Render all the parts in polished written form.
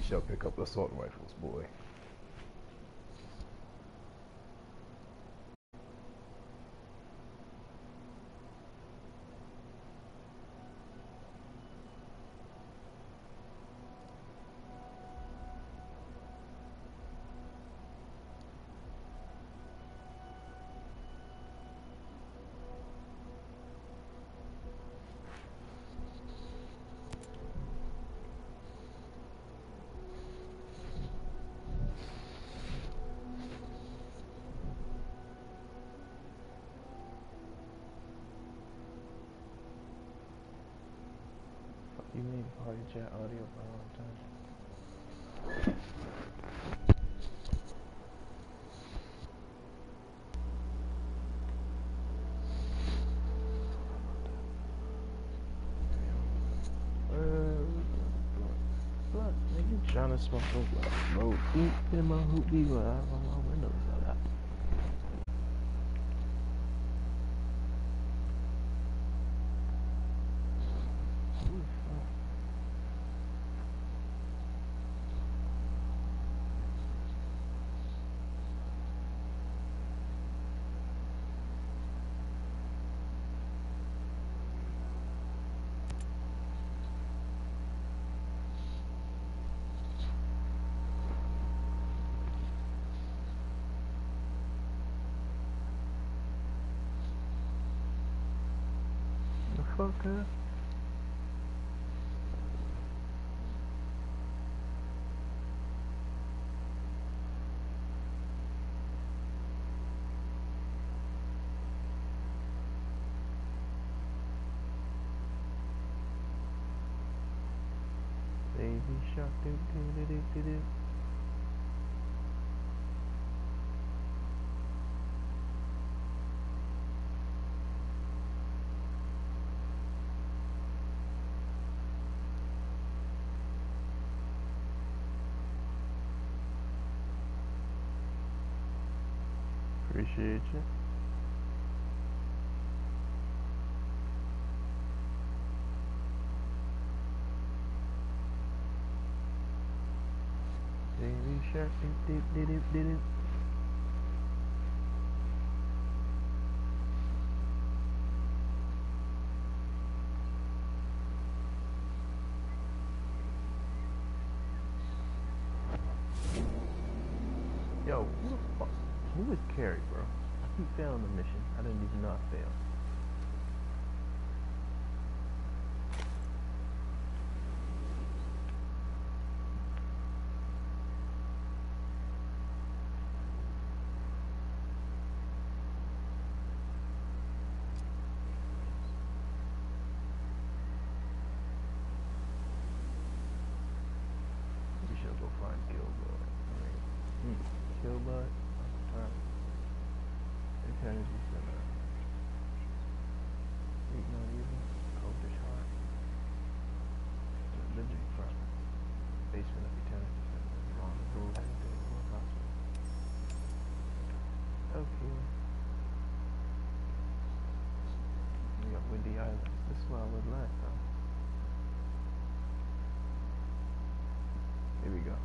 shell pick up assault rifles, boy. You need party chat audio for a long time. Blunt, nigga, trying to smoke some blunt. Bro, deep in my hoopty, but I have my windows out. The fuck, huh? Baby shark, do do do do do do. Appreciate you. Baby shark, do do do do do do. Yo, who the fuck? Who is Carrie, bro? I keep failing the mission. I didn't even know I failed. We should go find Killbud. Killbud? Okay, just gonna eat not evil, cultish heart. Religion from basement of eternity. Wrong rule anything more possible. Okay. We got Windy Islands. This is where I was last time. Here we go.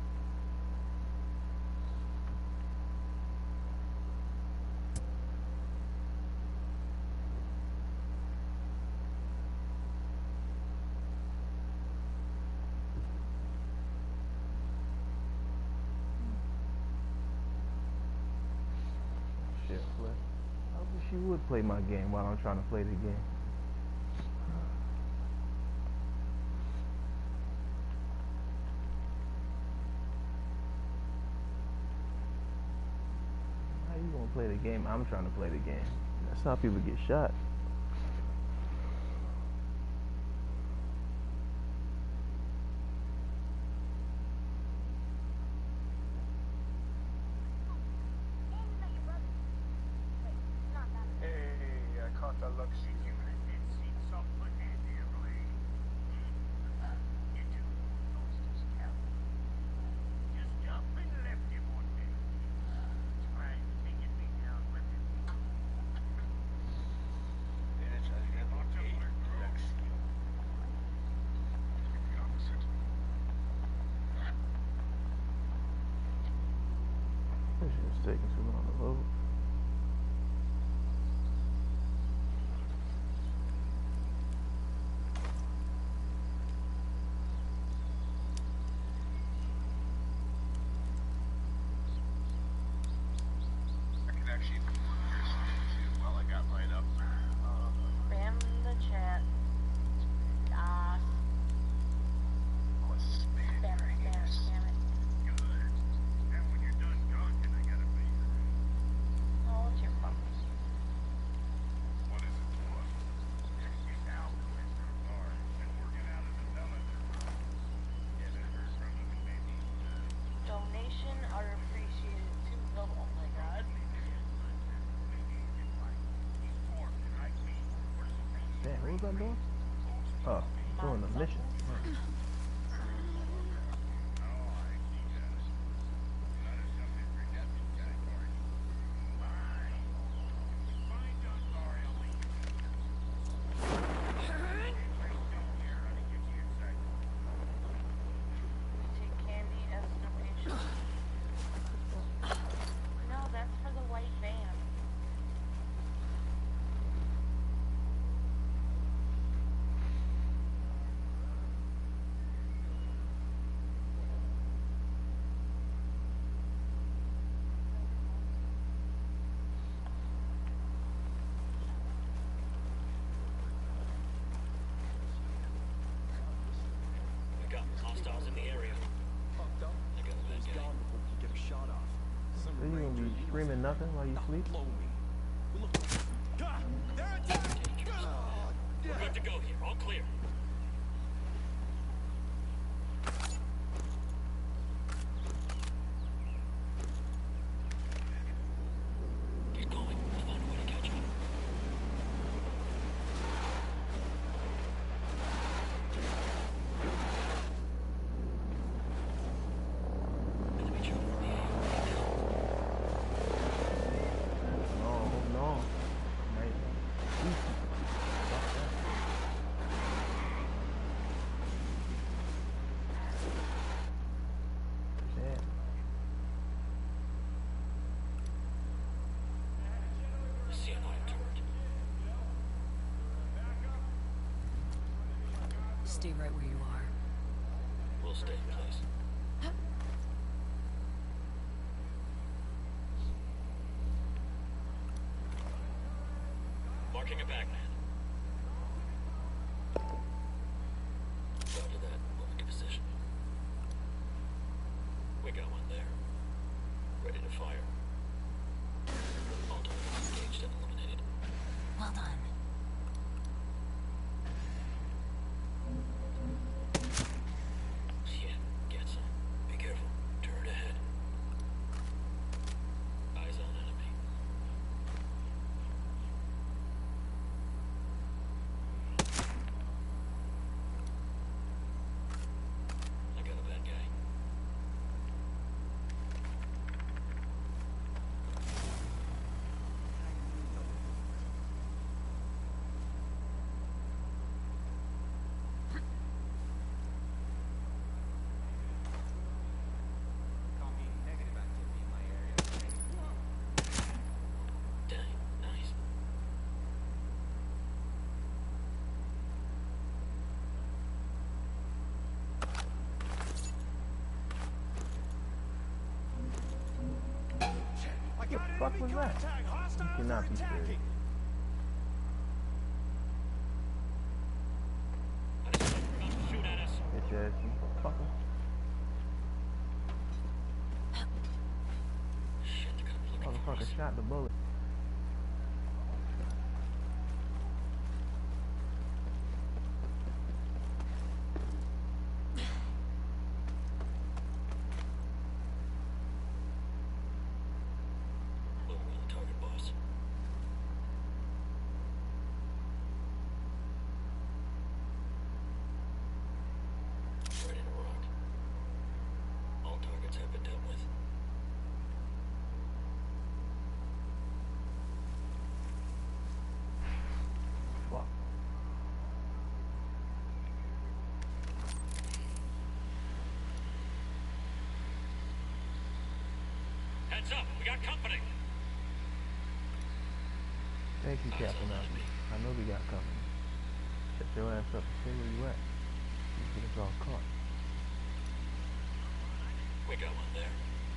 Shit, Flip. I wish you would play my game while I'm trying to play the game. How you gonna play the game? I'm trying to play the game. That's how people get shot. taking too long to load. What was I doing? Oh, doing the mission. Huh. Hostiles in the area. So you gonna be screaming nothing while you sleep? We're good to go here. All clear. Get going. I'll find a way to catch up. Stay right where you are. We'll stay in place. Marking a bagman. Roger that. Moving to position. We got one there. Ready to fire. All targets engaged and eliminated. Well done. What the fuck was that? You cannot be serious. Shoot at us. Bitch ass motherfucker. Shit, the cop's looking for us. Motherfucker shot the bullet. Heads up, we got company. Thank you, Captain Alfie. I know we got company. Shut your ass up and see where you at. You get us all caught. We got one there.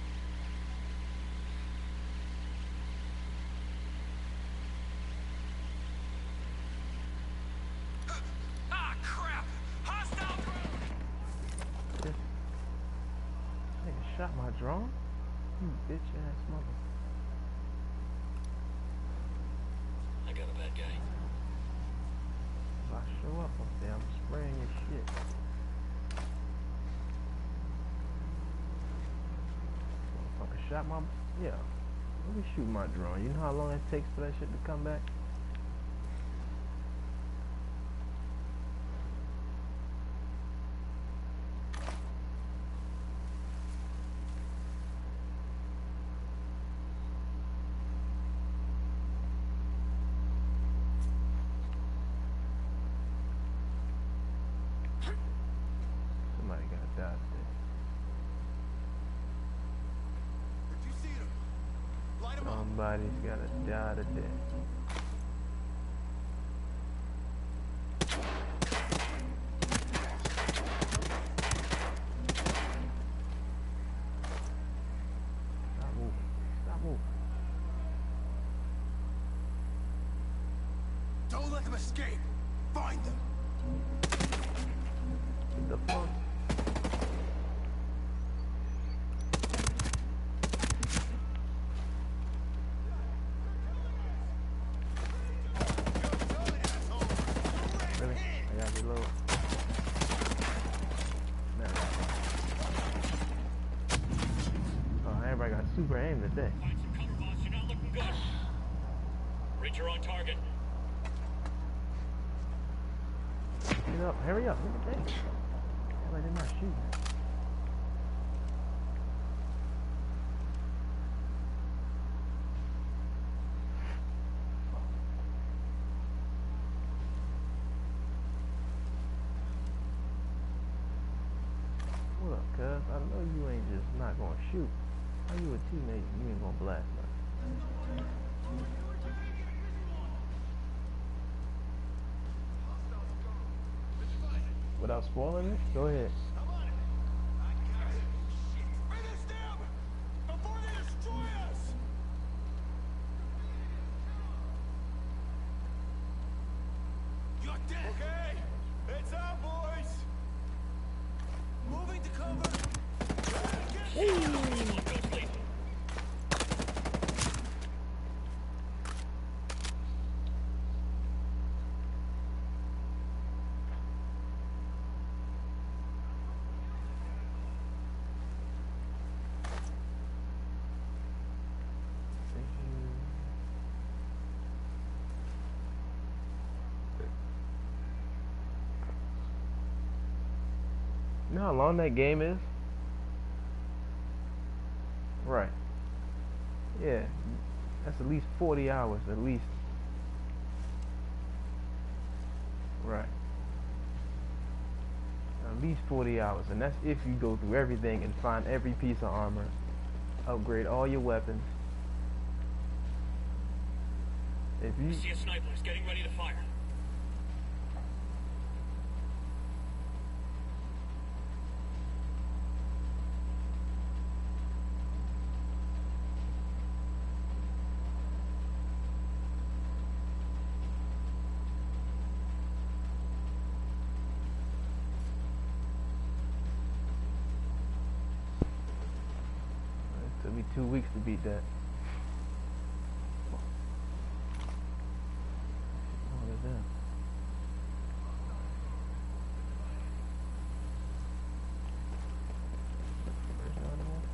Ah, crap! Hostile drone! This nigga shot my drone? You bitch ass mother. I got a bad guy. If I show up there, I'm spraying your shit. Motherfucker shot my... Yeah. Let me shoot my drone. You know how long it takes for that shit to come back? Somebody gotta die today. Did you see them? Light them up. Somebody's gotta die today. Stop moving. Stop moving. Don't let them escape. Find them. What the fuck? Really? I gotta reload. Nah. Oh, everybody got super aim today. Find some cover, boss. You're not looking good. Reacher on target. Get up, hurry up, look at that. Hell, I did not shoot. What up, cuz? I know you ain't just not gonna shoot. How you a teammate and you ain't gonna blast nothing? Without spoiling it? Go ahead. Finish them before they destroy us. You're dead. Okay, it's out, boys. Moving to cover. You know how long that game is? Right. Yeah. That's at least 40 hours, at least. Right. At least 40 hours. And that's if you go through everything and find every piece of armor. Upgrade all your weapons. If you... I see a sniper. He's getting ready to fire. It took me 2 weeks to beat that. What is that? Where's the other one?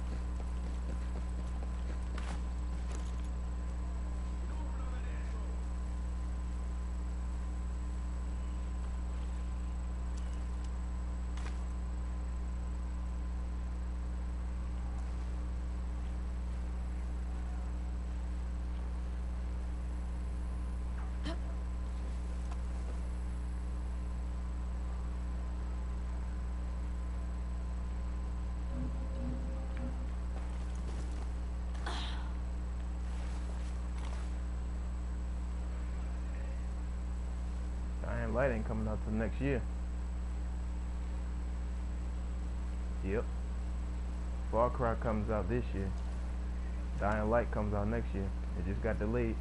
Light ain't coming out till next year. Yep. Far Cry comes out this year. Dying Light comes out next year. It just got delayed.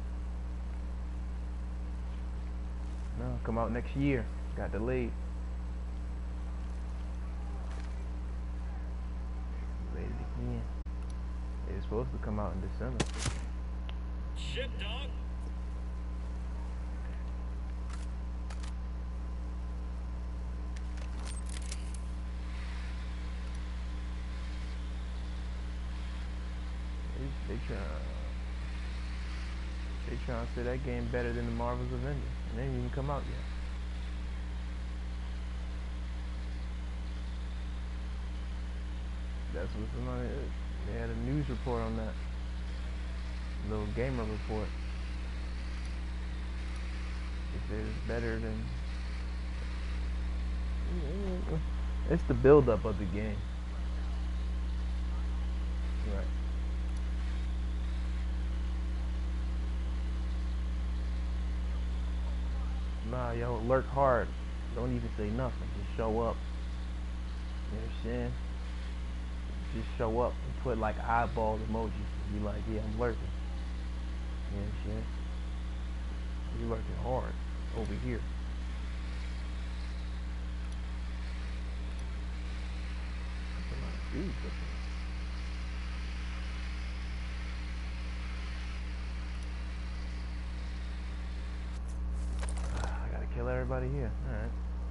No, come out next year. Got delayed. Delayed it again. It was supposed to come out in December. Shit, dog. They trying to say that game better than the Marvel's Avengers, and they ain't even come out yet. That's what somebody. They had a news report on that. Little gamer report. They said it's better than. It's the build-up of the game. Right. Nah, yo, lurk hard. Don't even say nothing. Just show up. You know what I'm saying? Just show up and put like eyeball emojis. Be like, yeah, I'm lurking. You know what I'm saying? You lurking hard over here. That's a lot of dudes up there. Kill everybody here. Alright.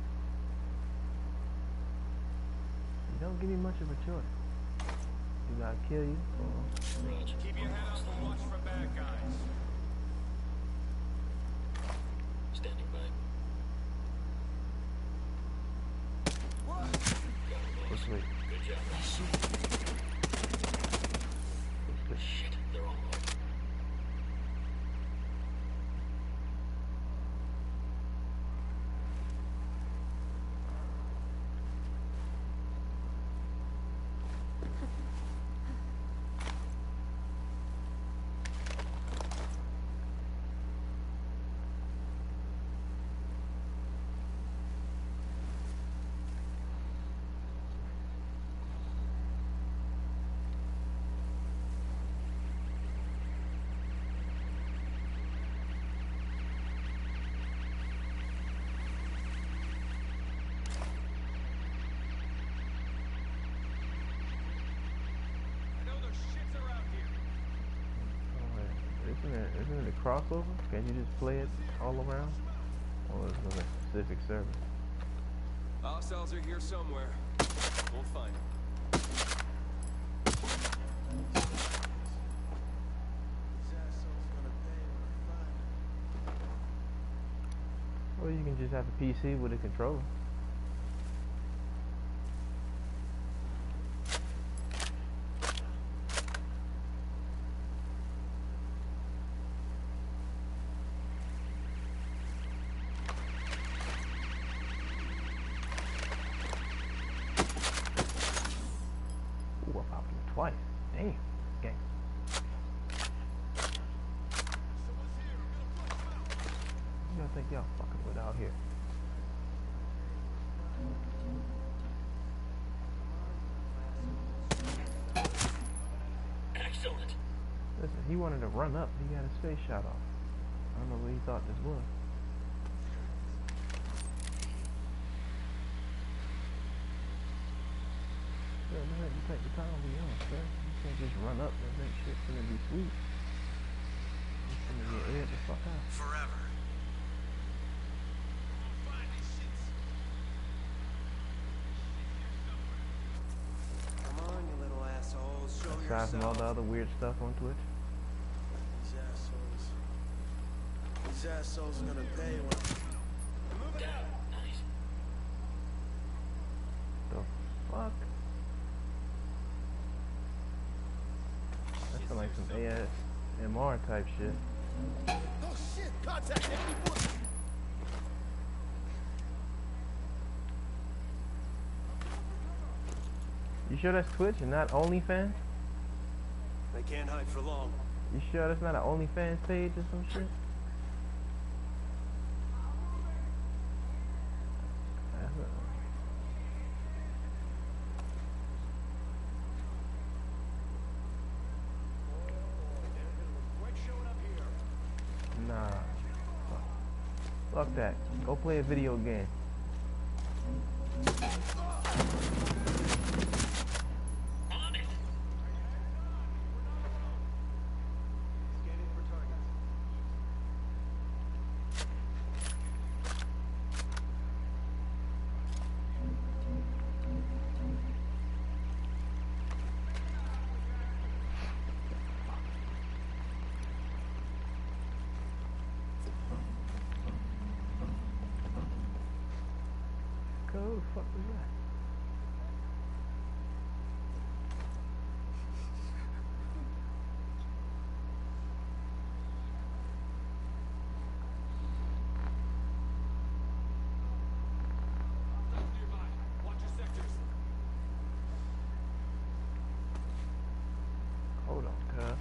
You don't give me much of a choice. You gotta kill you. Keep your head up and watch for bad guys. Standing by. Let's wait. Good job. Shit, they're all over. Isn't it a crossover? Can you just play it all around? Or is it a specific server? Our cells are here somewhere. We'll find them. Or you can just have a PC with a controller. Ooh, I popped him twice. Damn, gang. You don't think y'all fucking with out here? Excellent. Listen, he wanted to run up. He got his face shot off. I don't know what he thought this was. Sir, you have to take the time we on, sir. You can't just run up and think shit's gonna be sweet. It's gonna get aired the fuck out. Forever. Come on, you little assholes. Show Aside from all the yourself. other weird stuff on Twitch. These assholes are gonna pay when Move it out. Nice. The fuck? That's like some ASMR type shit. Oh shit! Contact enemy force. You sure that's Twitch and not OnlyFans? They can't hide for long. You sure that's not an OnlyFans page or some shit? Fuck that. Go play a video game. On it. Scanning for targets. Who the fuck was that? Nearby. Watch your sectors. Hold on, cuz.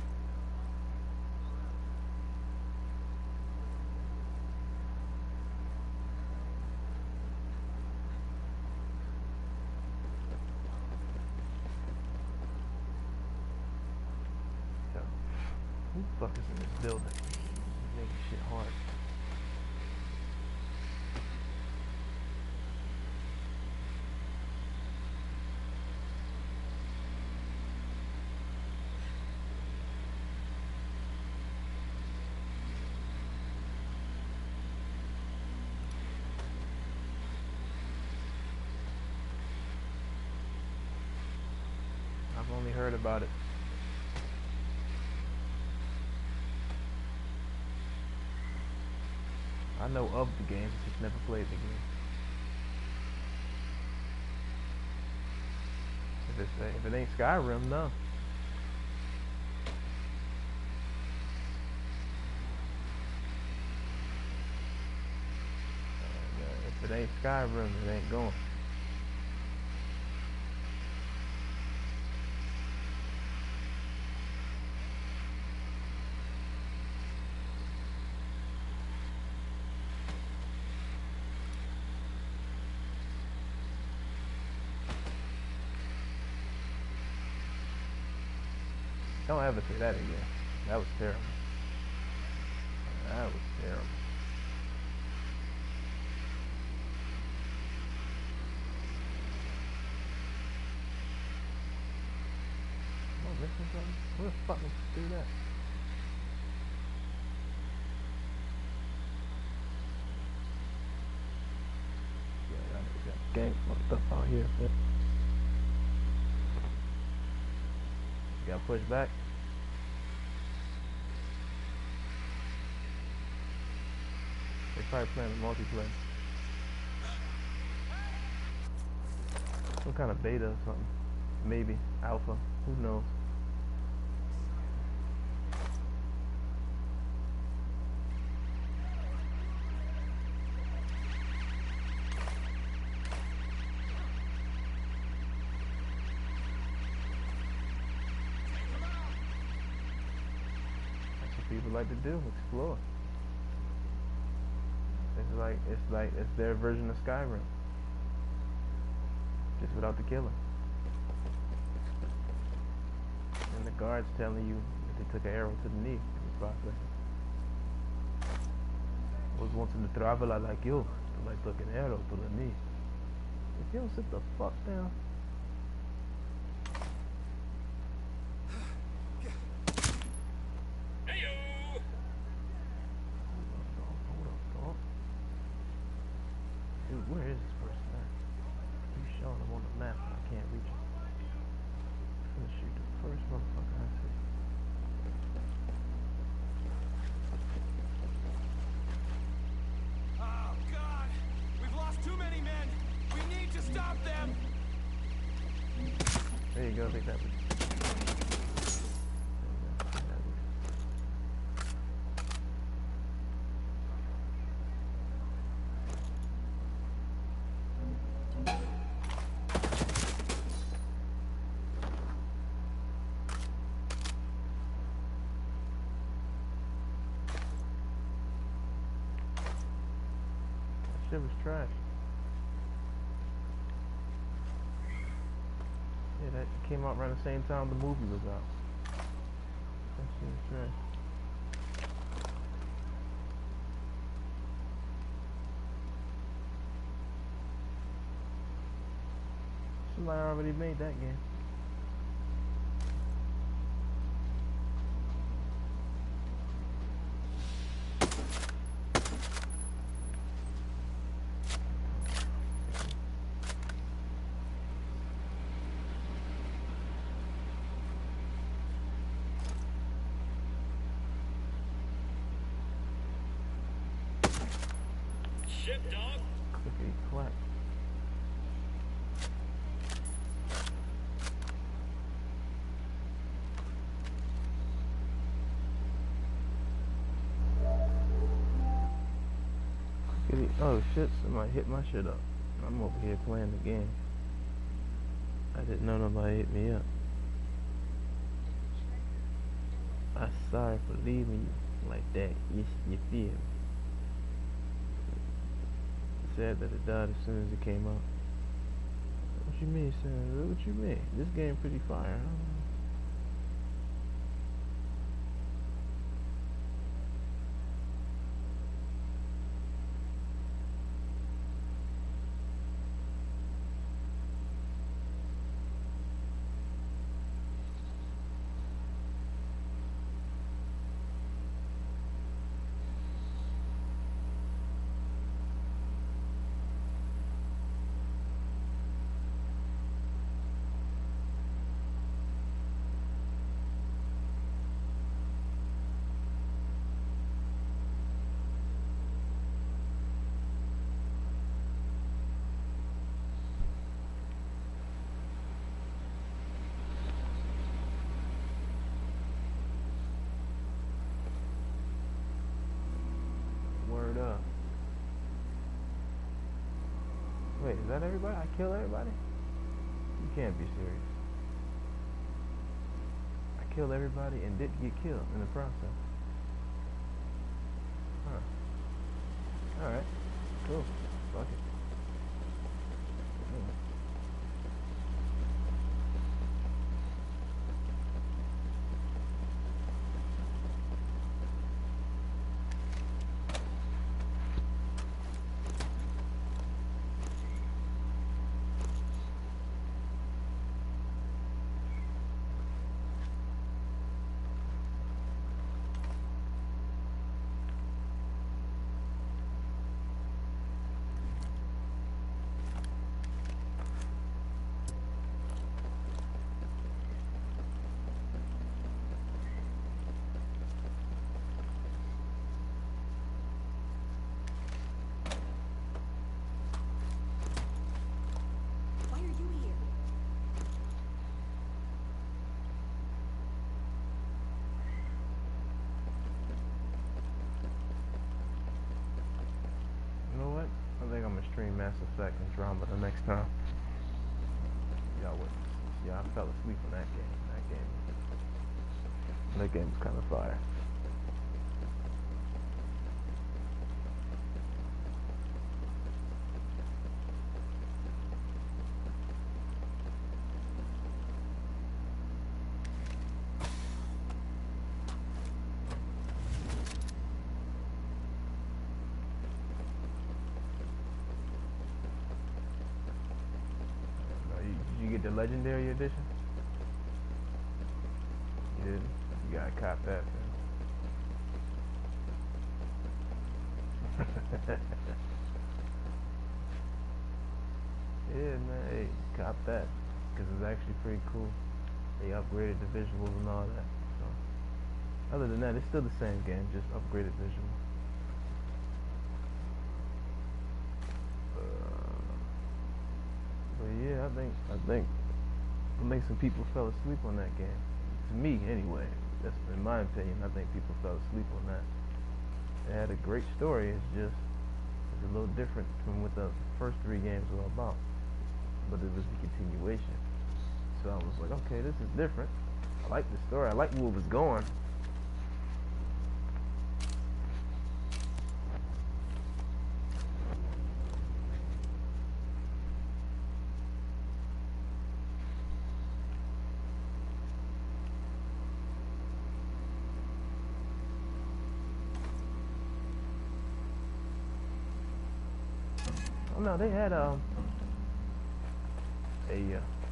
Yo, who the fuck is in this building? Making shit hard. I've only heard about it. I know of the game, just never played the game. If it ain't Skyrim, no. If it ain't Skyrim, it ain't going. Don't ever say that again. That was terrible. That was terrible. Am I missing something? Where the fuck did you do that? Yeah, I niggas got gang fucked up out here, man. You got pushed back. They probably playing the multiplayer. Some kind of beta or something. Maybe. Alpha. Who knows? That's what people like to do. Explore. It's their version of Skyrim. Just without the killing. And the guards telling you that they took an arrow to the knee in the process. Was once in the traveler like you, like took an arrow to the knee. If you don't sit the fuck down. Heyo! Hold up, dog. Dude, where is this person at? He's showing him on the map, but I can't reach him. I'm gonna shoot the first motherfucker I see. Oh, God! We've lost too many men! We need to stop them! There you go, take that with you. Shit was trash. Yeah, that came out around the same time the movie was out. That shit was trash. Somebody already made that game. Shit, dog. Clickety clack. Oh shit, somebody hit my shit up. I'm over here playing the game. I didn't know nobody hit me up. I'm sorry for leaving you like that. You feel me? Sad that it died as soon as it came out. What you mean, son? What you mean? This game pretty fire, huh? Word up. Wait, is that everybody? I killed everybody? You can't be serious. I killed everybody and didn't get killed in the process. Huh. Alright. Cool. Fuck it. Why are you here? You know what? I think I'm gonna stream Mass Effect and Drama the next time. Y'all wouldn't. Yeah, I fell asleep on that game. That game was kind of fire. Did you get the Legendary Edition? You didn't? You gotta cop that, man. Yeah, man, hey, cop that. Because it's actually pretty cool. They upgraded the visuals and all that. So, other than that, it's still the same game, just upgraded visuals. But yeah, I think some people fell asleep on that game. To me, anyway. That's in my opinion. I think people fell asleep on that. It had a great story. It's a little different from what the first 3 games were about. But it was the continuation. So I was like, okay, this is different. I like the story. I like where it was going. Oh no, they had a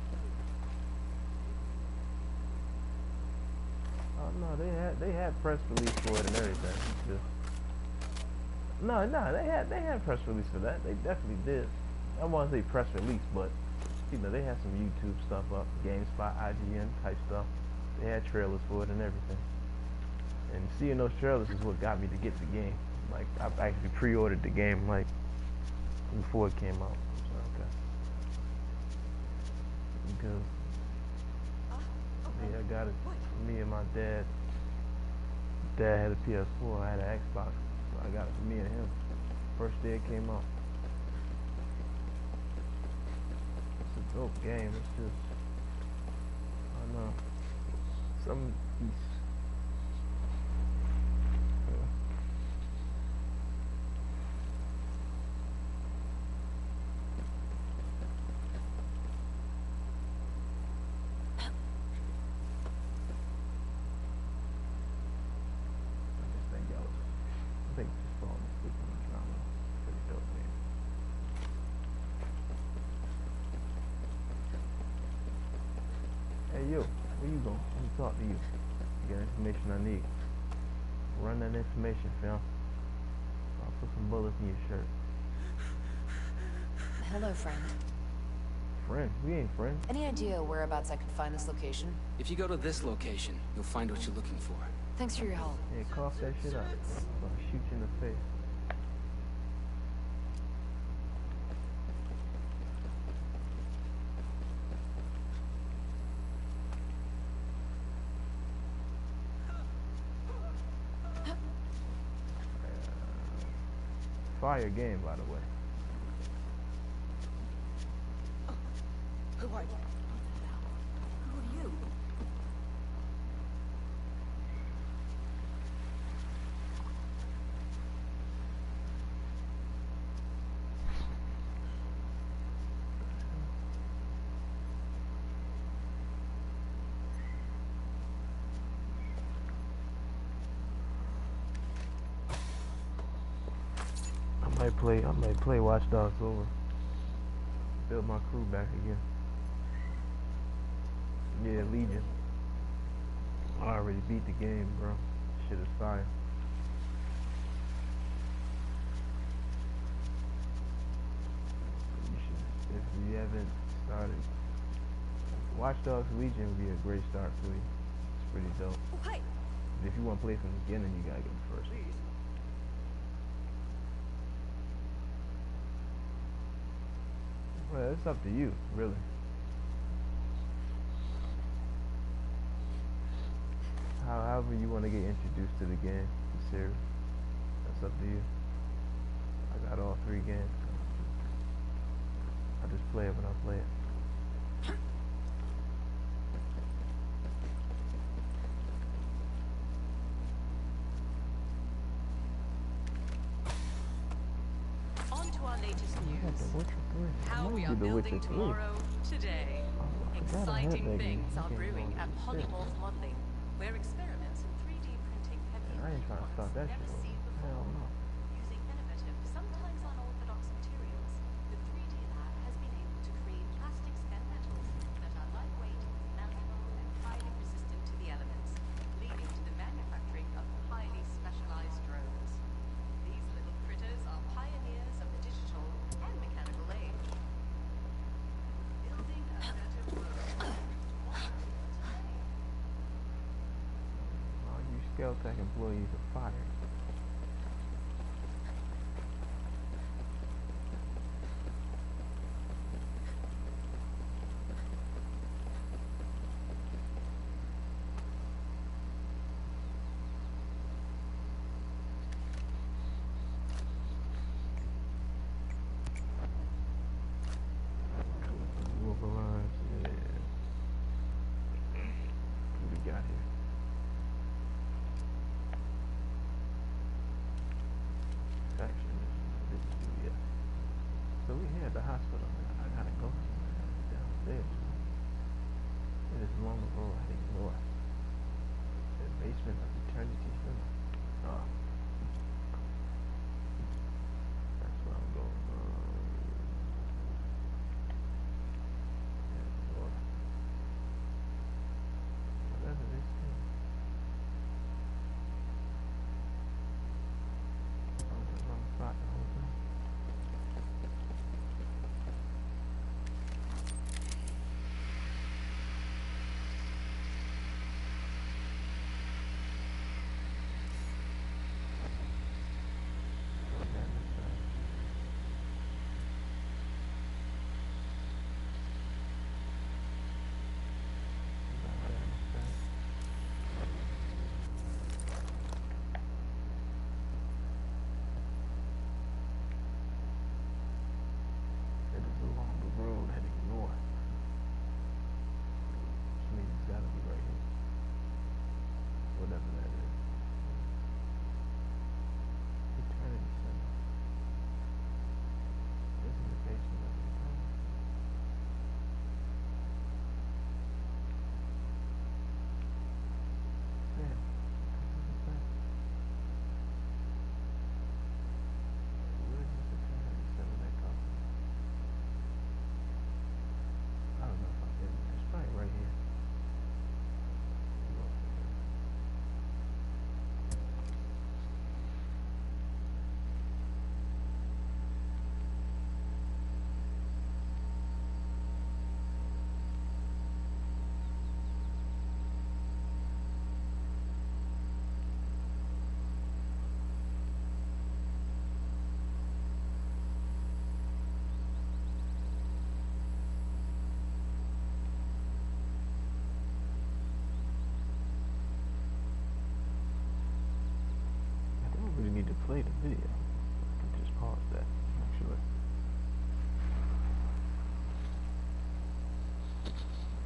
No, they had press release for it and everything. Just, no, they had press release for that. They definitely did. I won't say press release, but you know they had some YouTube stuff up, GameSpot, IGN type stuff. They had trailers for it and everything. And seeing those trailers is what got me to get the game. Like I actually pre-ordered the game like before it came out. So, okay. Because yeah, I got it. Me and my dad. Dad had a PS4. I had an Xbox. So I got it for me and him. First day it came out. It's a dope game. It's just I don't know. Some Hey yo, where you going? Let me talk to you. Get information I need. Run that information, fam. I'll put some bullets in your shirt. Hello, friend. Friend? We ain't friends. Any idea whereabouts I could find this location? If you go to this location, you'll find what you're looking for. Thanks for your help. Yeah, cough that shit up. I'll shoot you in the face. Fire game, by the way. Who are you? Who are you? I might play Watch Dogs over. Build my crew back again. Yeah, Legion. I already beat the game, bro. Shit is fire. You should, if you haven't started, Watch Dogs Legion would be a great start for you. It's pretty dope. Oh, hi. If you want to play from the beginning, you gotta get the first. Well, it's up to you, really. However you want to get introduced to the game, the series, that's up to you. I got all 3 games. So I just play it when I play it. How we are building tomorrow, today. Exciting things are brewing at Polymorph Modeling, where experiments in 3D printing have I ain't trying to start that never shit. seen before. Hell no. Using innovative, sometimes unorthodox materials, the 3D lab has been able to create plastics and metals that are lightweight, malleable, and highly resistant to the elements, leading to the manufacturing of highly specialized drones. These little critters are pioneers of the digital and mechanical age. Building a better world. All you Skell Tech employees are fired. Wolverines, yeah. What we got here? Faction. This is yeah. So we here at the hospital. I gotta go downstairs. It is long ago I ignored. The basement of eternity cinema. Oh. That's where I'm going. Yeah, Lord. Whatever this is.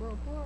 bro.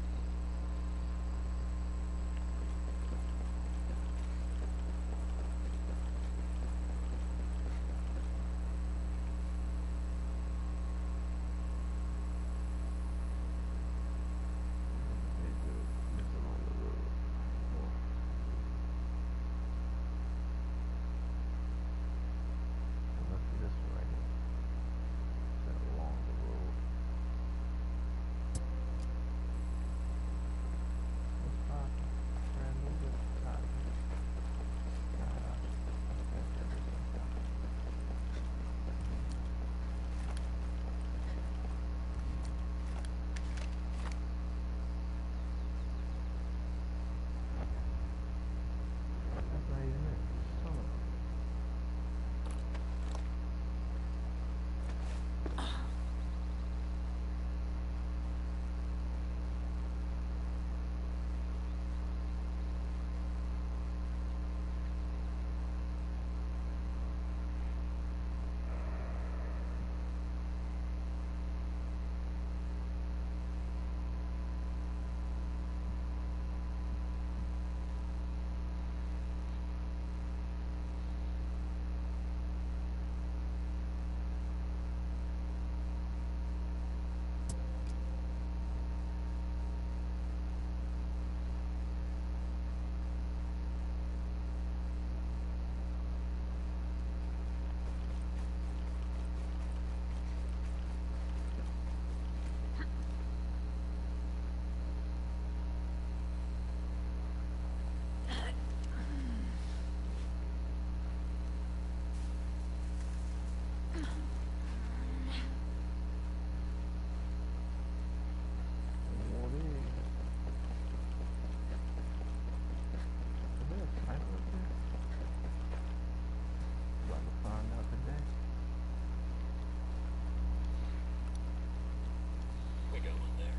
We got one there.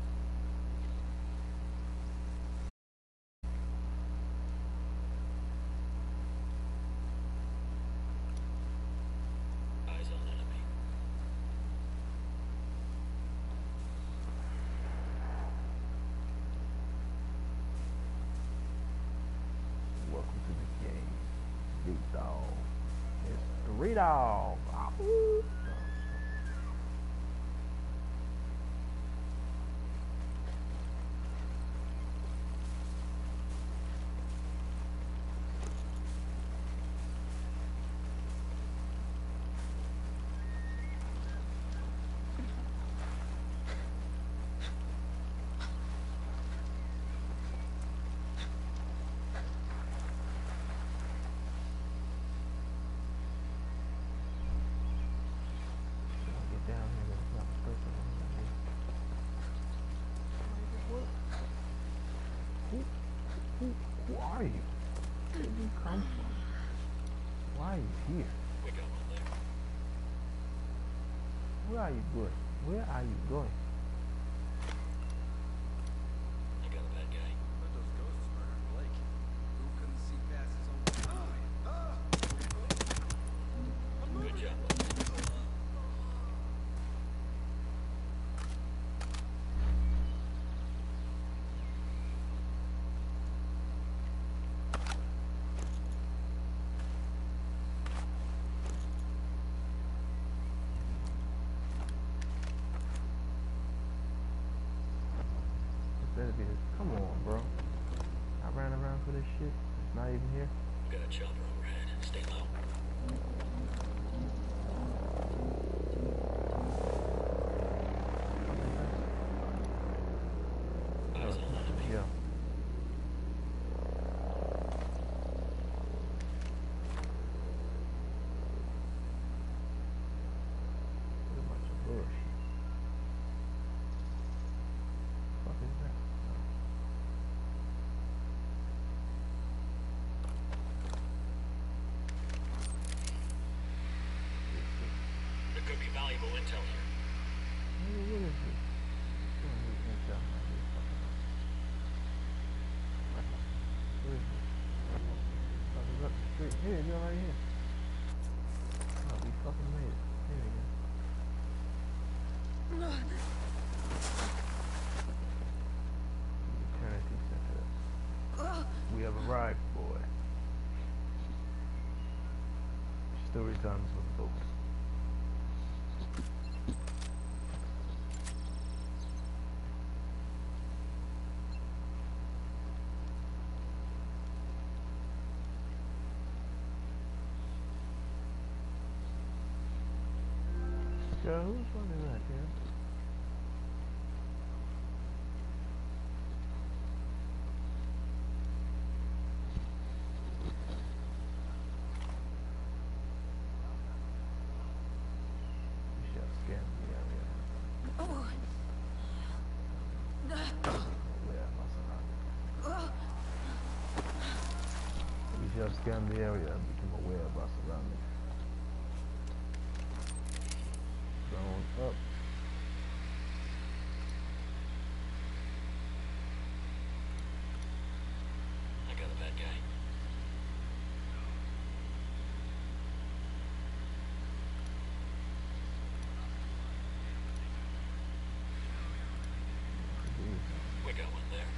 Eyes on enemy. Welcome to the game, big dog. It's 3 dog. Ooh. Who are you? Where did you come from? Why are you here? We got one there. Where are you going? Where are you going? I got a bad guy. But those ghosts murdered Blake. Who couldn't see past his own... Good job. Better be this. Come on, bro. I ran around for this shit. It's not even here. Got a chopper overhead. Stay low. Eyes on enemy. Yeah. What a bunch of bullshit. What the fuck is that? There could be valuable intel here. Nigga, what is this? Don't need intel, my dude. What is this? Oh, it's up the street. Here, go right here. Oh, we fucking made it. Here we go. Alright, boy. Story time is with the folks. Girl, who's running that, man? You shall scam me out here. Yeah, you shall scan the area and become aware of our surroundings. Zone up. I got a bad guy. We got one there.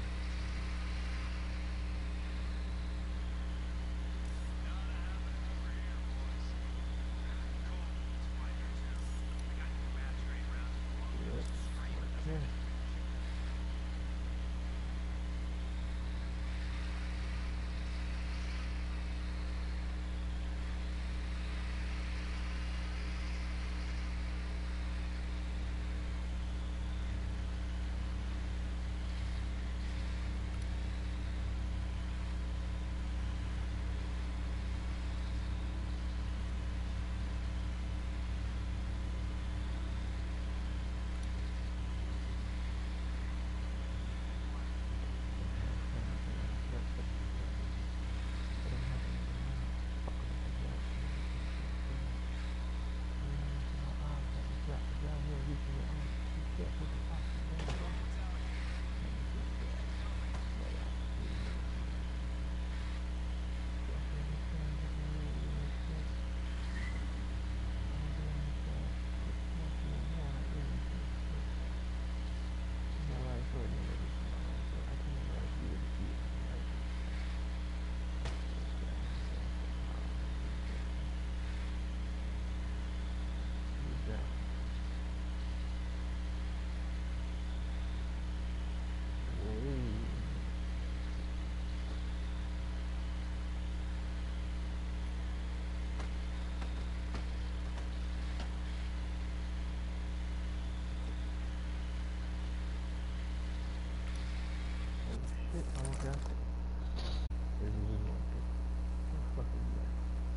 Yeah. Shit, almost got it. This is what the fuck is that?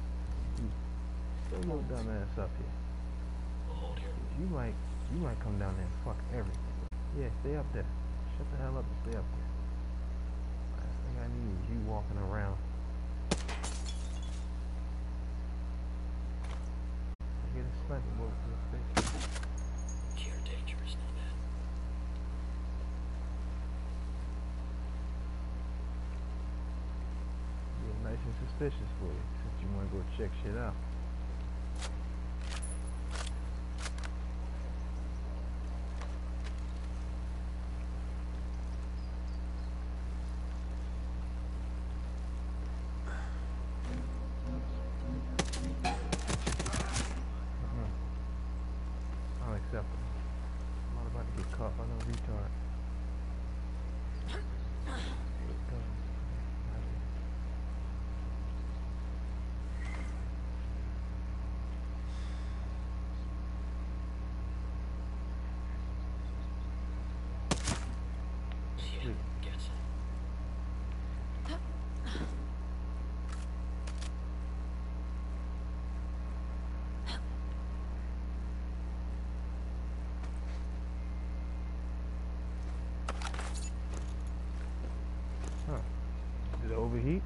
Stay your dumb ass up here. We'll hold here. You might come down there and fuck everything. Yeah, stay up there. Shut the hell up and stay up there. Last thing I need is you walking around. I get a sniper bullet to the face. Pure dangerous, no man. Get nice and suspicious for you, since you want to go check shit out. Unacceptable. I'm not about to get caught by no retard. Yeah, gets it. Huh. Did it overheat?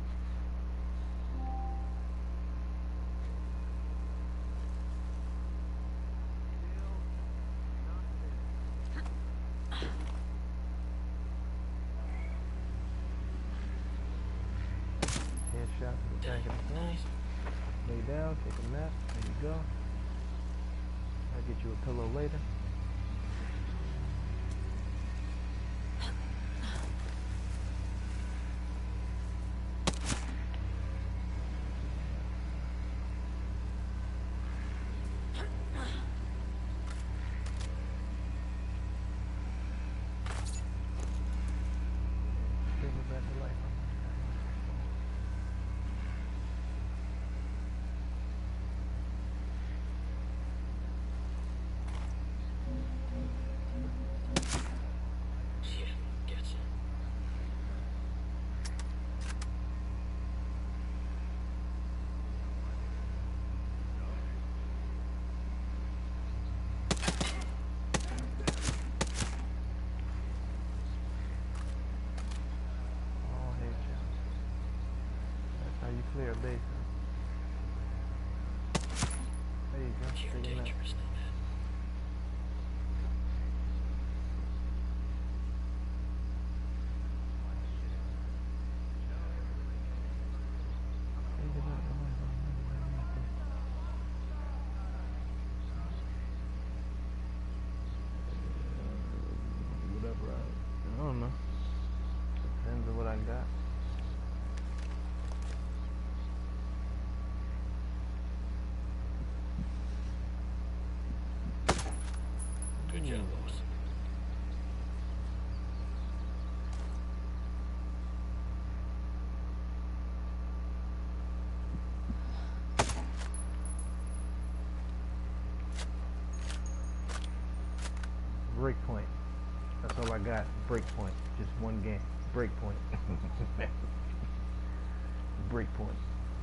Headshot to the back of the phone. Lay down, take a nap. There you go. I'll get you a pillow later. clear a base. There you go. You're Take a nap. dangerous, Nomad. Whatever. I don't know. Depends on what I got. Good job, boss. Breakpoint. That's all I got. Breakpoint. Just one game. Breakpoint. Breakpoint.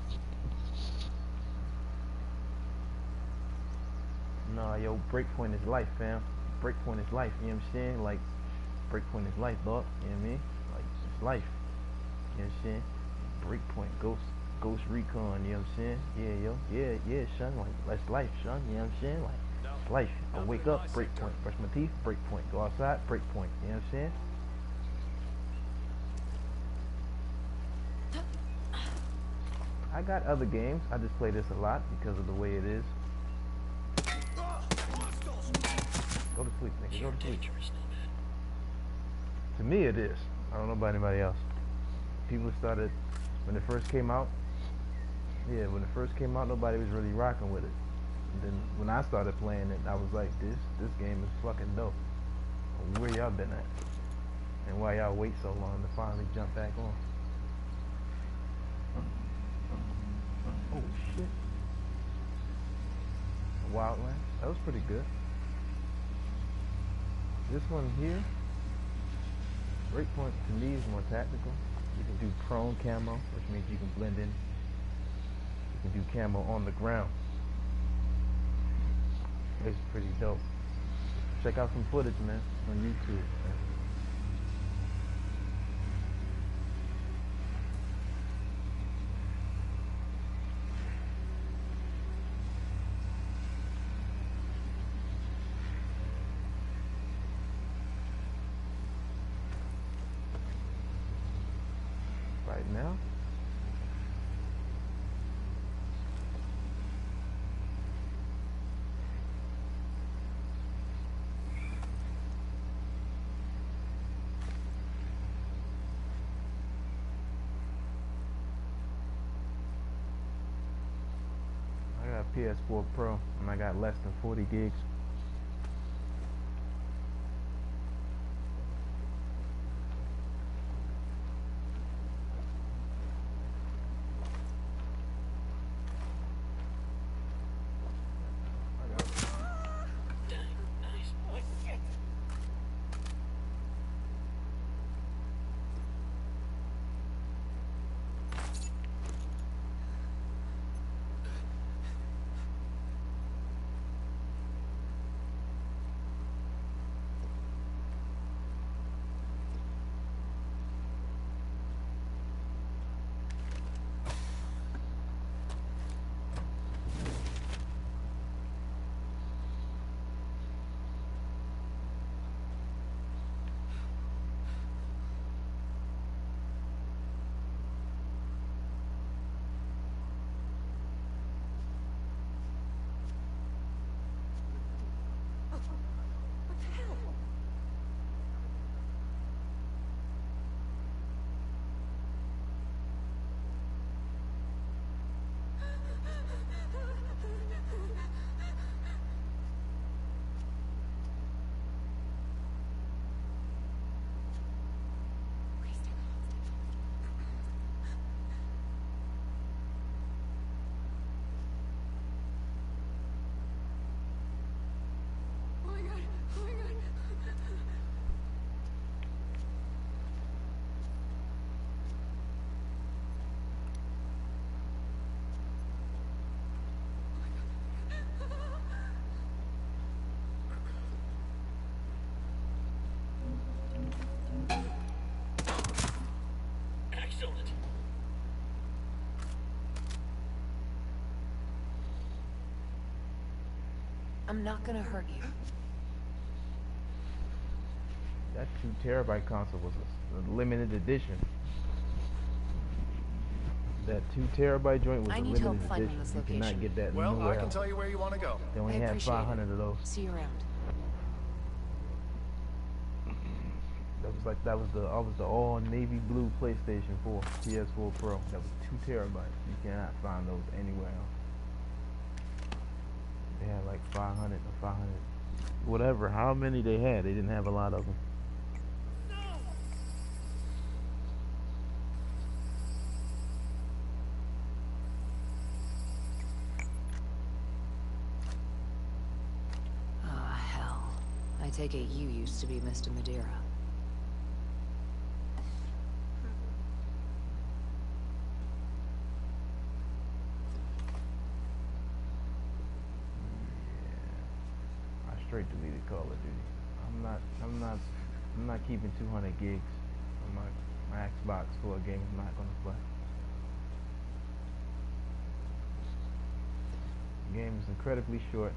Nah, yo, Breakpoint is life, fam. Breakpoint is life, you know what I'm saying? Like, Breakpoint is life, dog. You know what I mean? Like, it's life. You know what I'm saying? Breakpoint, Ghost Recon, you know what I'm saying? Yeah, yeah, son. Like, that's life, son. You know what I'm saying? Like, it's life. I wake up, Breakpoint. Brush my teeth, Breakpoint. Go outside, Breakpoint. You know what I'm saying? I got other games. I just play this a lot because of the way it is. Go to sleep, nigga. Go You're to sleep. dangerous, Nomad. To me, it is. I don't know about anybody else. People started when it first came out. Yeah, when it first came out, nobody was really rocking with it. And then when I started playing it, I was like, this game is fucking dope. Where y'all been at? And why y'all wait so long to finally jump back on? Oh shit! Wildland. That was pretty good. This one here, Breakpoint to me is more tactical. You can do prone camo, which means you can blend in. You can do camo on the ground. It's pretty dope. Check out some footage, man, on YouTube. Man. Right now, I got a PS4 Pro and I got less than 40 gigs. Dang, nice. Oh, shit. I'm not gonna hurt you. That 2 terabyte console was a limited edition. That 2 terabyte joint was I a need limited help finding edition. this You cannot location. get that Well, nowhere I can else. tell you where you want to go. They only I had appreciate 500 it. of those. See you around. That was the all navy blue PlayStation 4, PS4 Pro. That was 2 terabytes. You cannot find those anywhere else. They had like 500 or 500, whatever. How many they had? They didn't have a lot of them. Ah, hell. I take it you used to be Mr. Madeira. I straight deleted Call of Duty. I'm not keeping 200 gigs on my Xbox for a game I'm not gonna play. The game is incredibly short.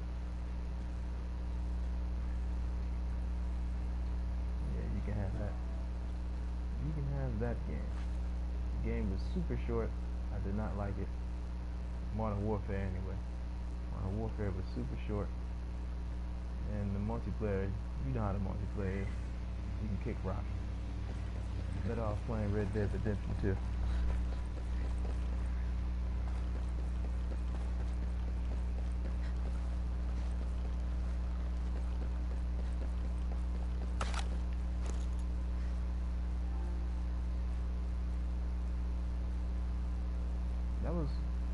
Yeah, you can have that. You can have that game. The game was super short. I did not like it. Modern Warfare anyway. Modern Warfare was super short. And the multiplayer, you know how the multiplayer is. You can kick rock. Better off playing Red Dead Redemption 2. That was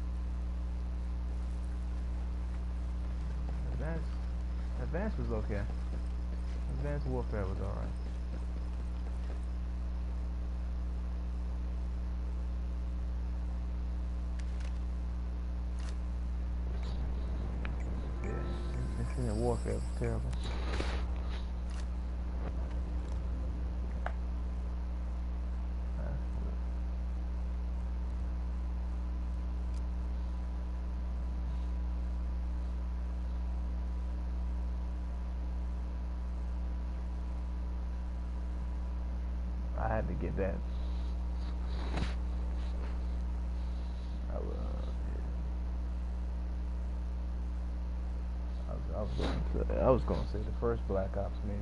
Advanced was okay. Advanced Warfare was alright. Yeah, Infinite Warfare was terrible. I had to get that. I was going to say the first Black Ops maybe.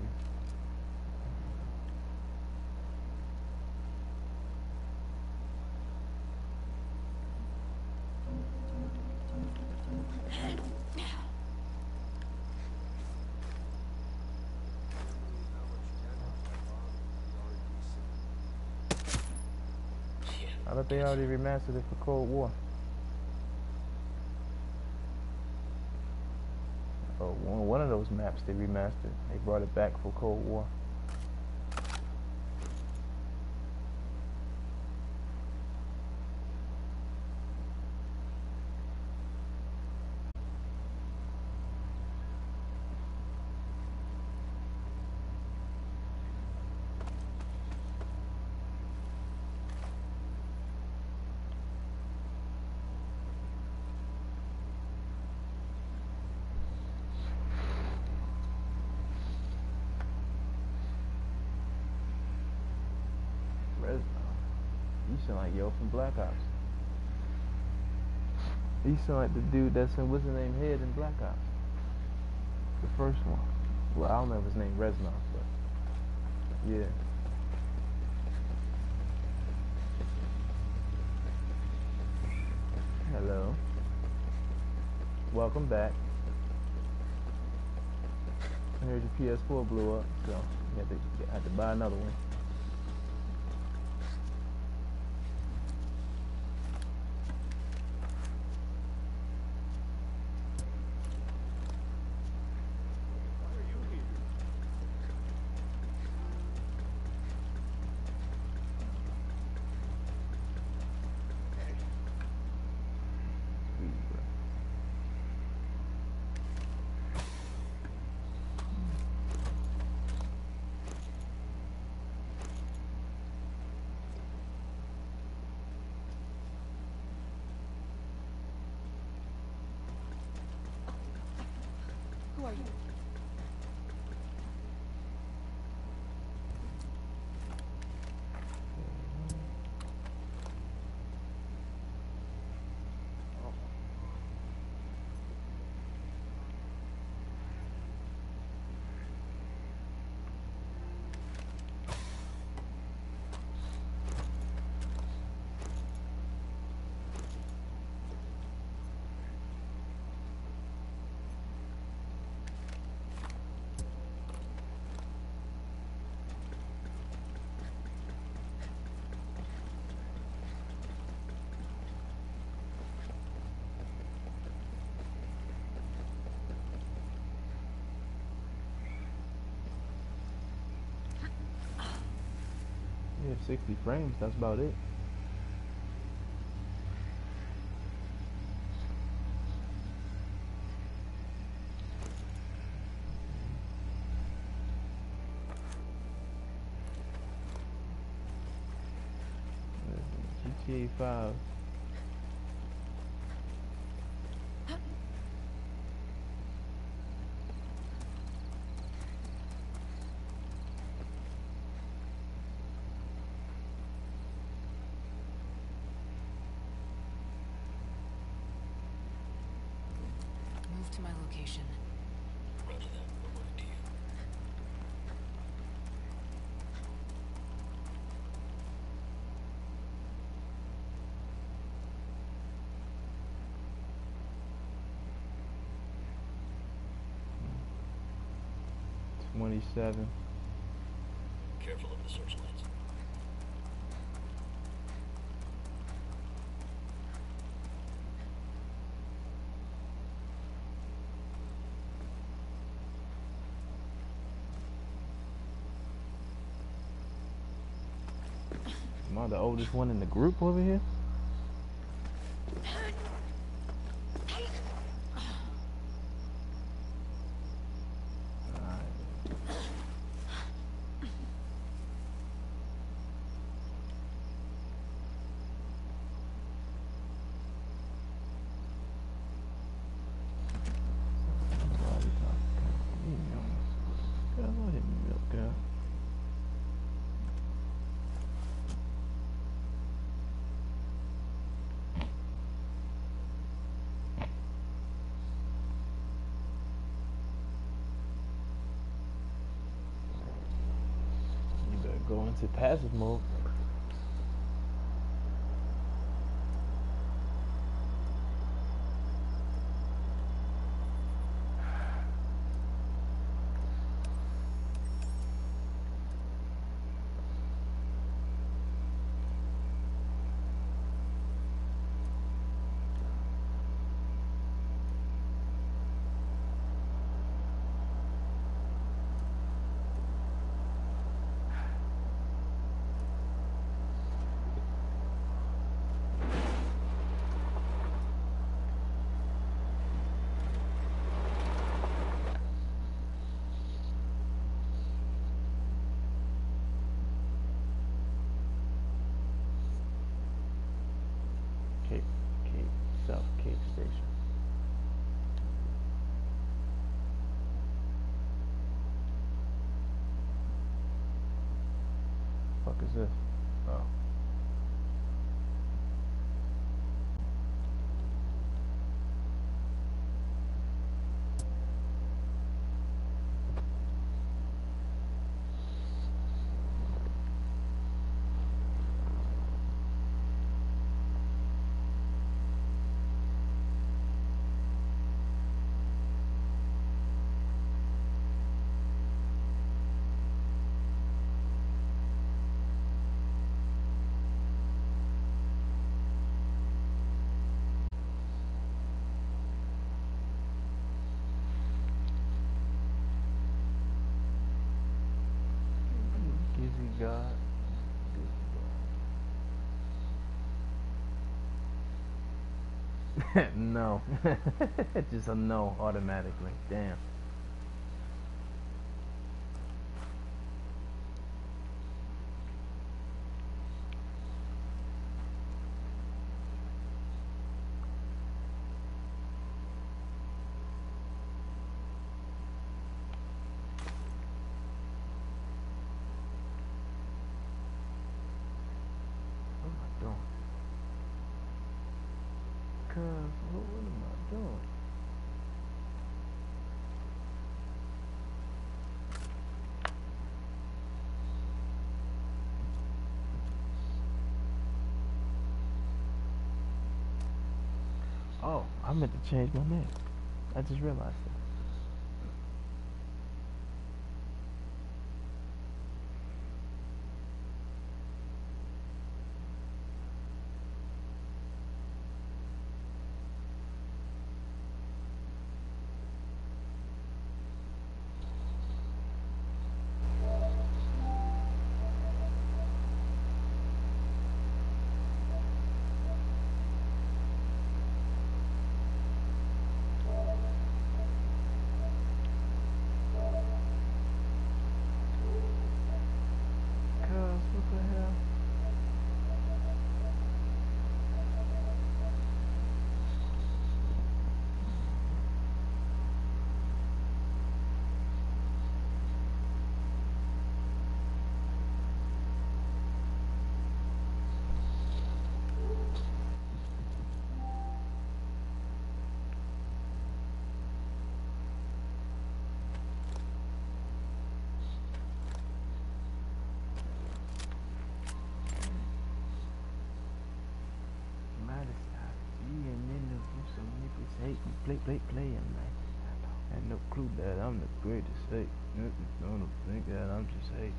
I thought they already remastered it for Cold War. Oh, one of those maps they remastered. They brought it back for Cold War. You sound like Yo from Black Ops. You sound like the dude that's in, what's his name, Head in Black Ops. The first one. Well, I don't know if his name Reznov, but yeah. Hello. Welcome back. I heard your PS4 blew up, so you had to buy another one. are you? Yeah, 60 frames, that's about it. GTA 5. Move to my location. Roger that. Reporting to you. Hmm. 27. Careful of the searchlights. Am I the oldest one in the group over here? Go into passive mode. South Cape Station. Fuck is this? Oh. Gizzy God. No. Just a no automatically. Damn. Cause what am I doing? Oh, I meant to change my name. I just realized that. Cause what the hell? Mighty stop being in the room, some niggas hate me, playing like had no clue that I'm the greatest hate. Don't think that I'm just hate.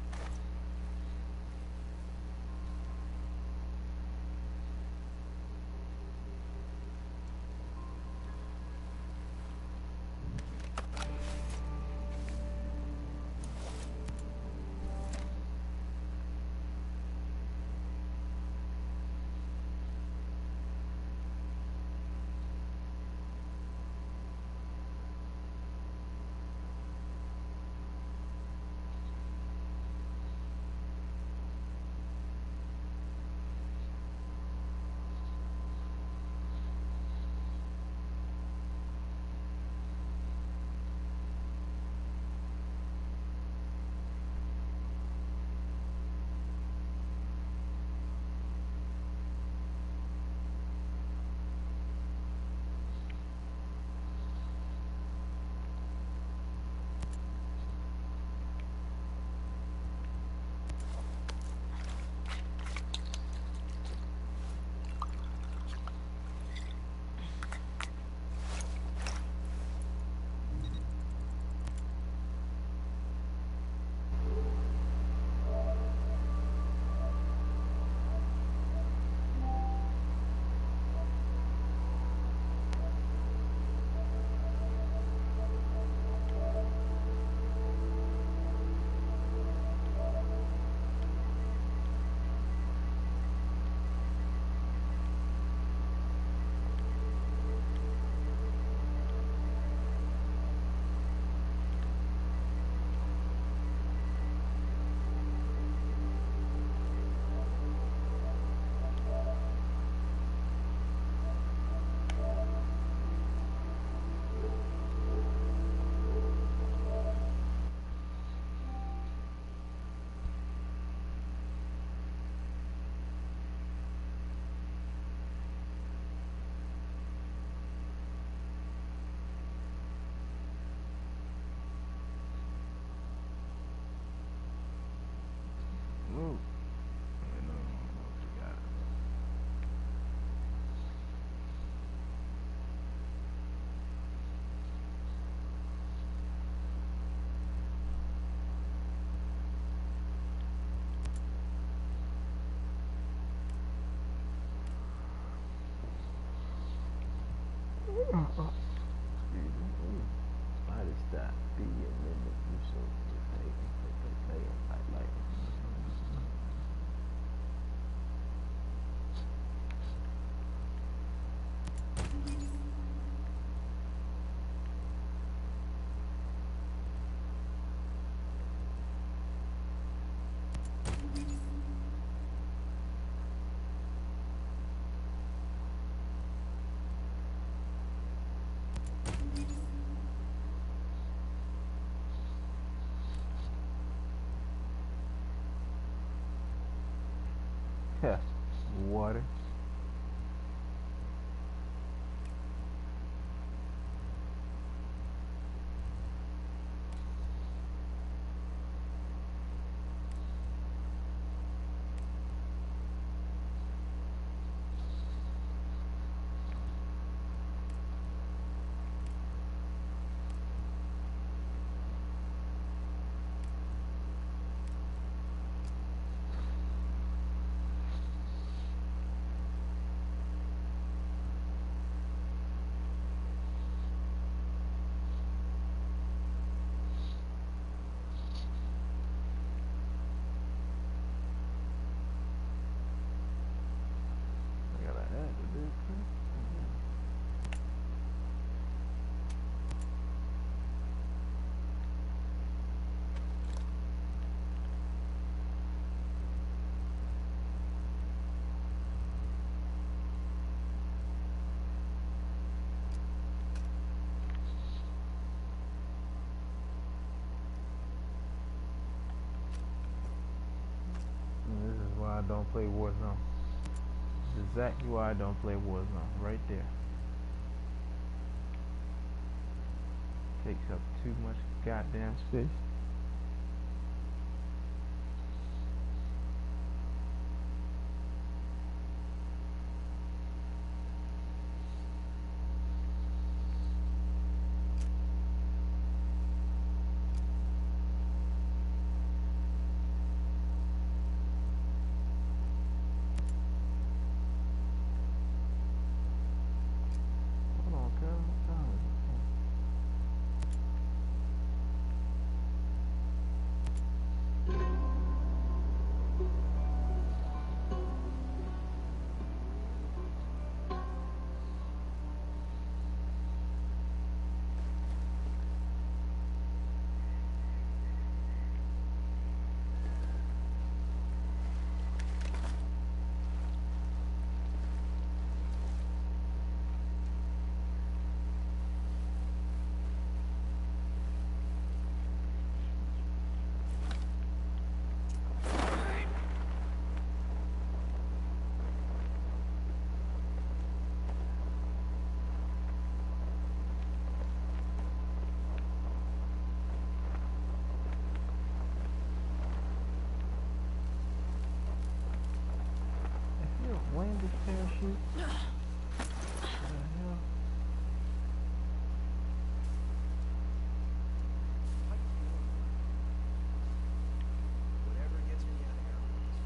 Whoa. I know what you got. Why does that be a minute? You so playing like. Yeah, water. why I don't play Warzone. This is exactly why I don't play Warzone. Right there. Takes up too much goddamn space. Hold on, cuz. What time is it? If you land this parachute, what the hell? Whatever gets me out of here.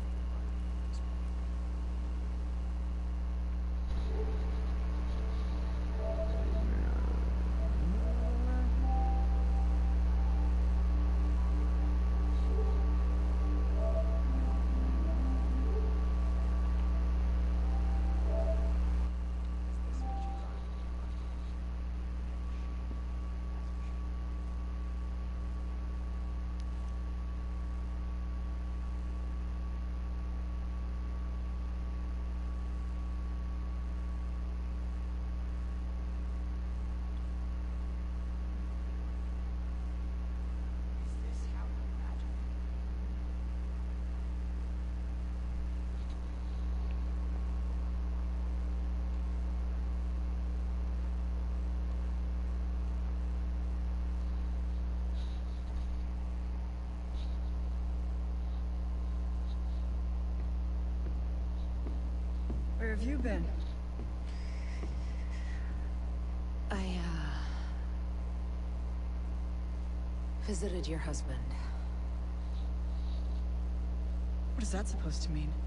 Where have you been? I, visited your husband. What is that supposed to mean?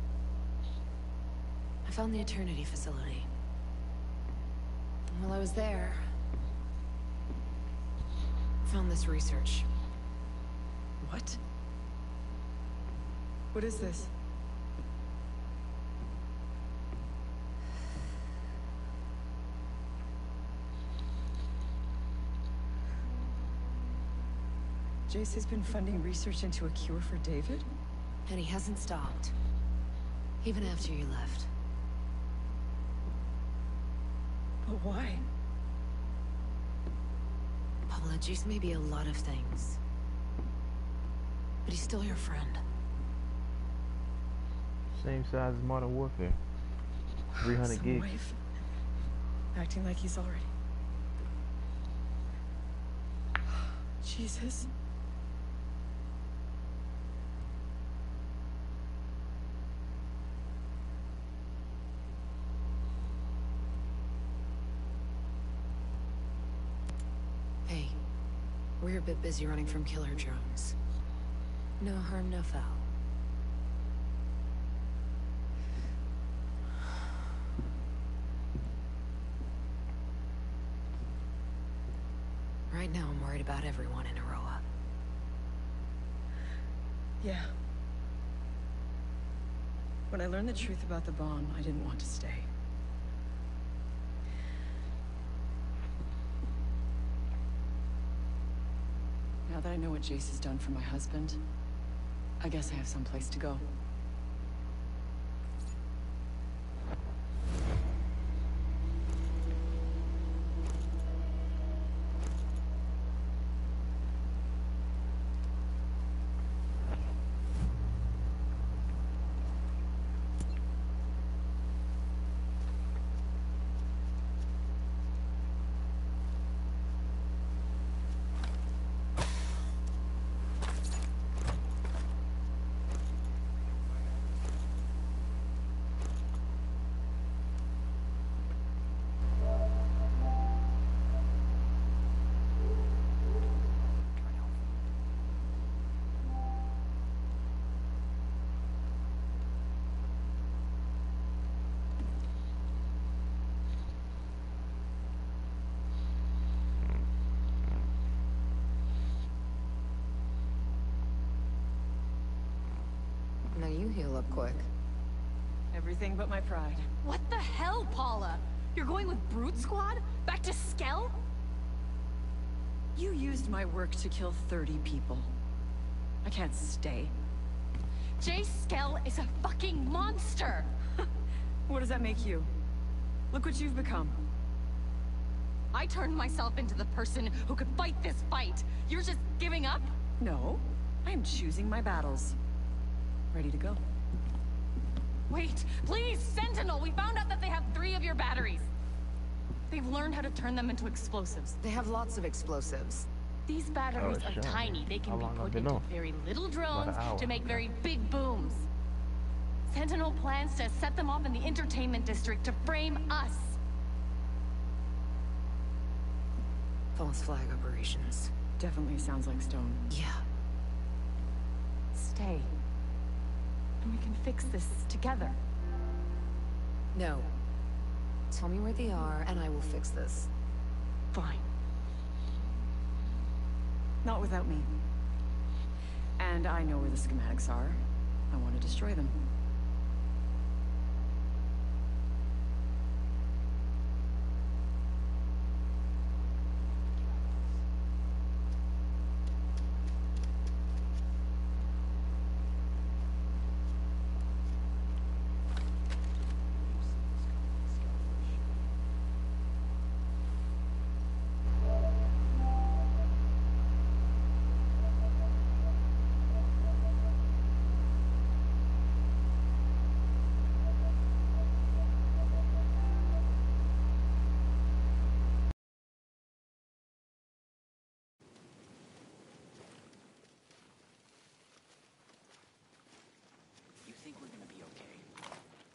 I found the Eternity facility. While I was there, I found this research. What? What is this? Jace has been funding research into a cure for David? And he hasn't stopped. Even after you left. But why? Paula, Jace may be a lot of things. But he's still your friend. Same size as Modern Warfare. 300 Some gigs. wife. Acting like he's already... Jesus. Hey, we're a bit busy running from killer drones. No harm, no foul. Right now, I'm worried about everyone in Aroa. Yeah. When I learned the truth about the bomb, I didn't want to stay. Now that I know what Jace has done for my husband, I guess I have some place to go. heal up quick. Everything but my pride. What the hell, Paula? You're going with Brute Squad? Back to Skell? You used my work to kill 30 people. I can't stay. Jay Skell is a fucking monster! What does that make you? Look what you've become. I turned myself into the person who could fight this fight. You're just giving up? No, I am choosing my battles. Ready to go. Wait, please, Sentinel! We found out that they have 3 of your batteries. They've learned how to turn them into explosives. They have lots of explosives. These batteries Oh, are shit. tiny. They How can be long I've put been into off? very little About drones an hour, to make okay. very big booms. Sentinel plans to set them off in the entertainment district to frame us. False flag operations. Definitely sounds like Stone. Yeah. Stay. And we can fix this together. No. Tell me where they are, and I will fix this. Fine. Not without me. And I know where the schematics are. I want to destroy them. You think we're gonna be okay?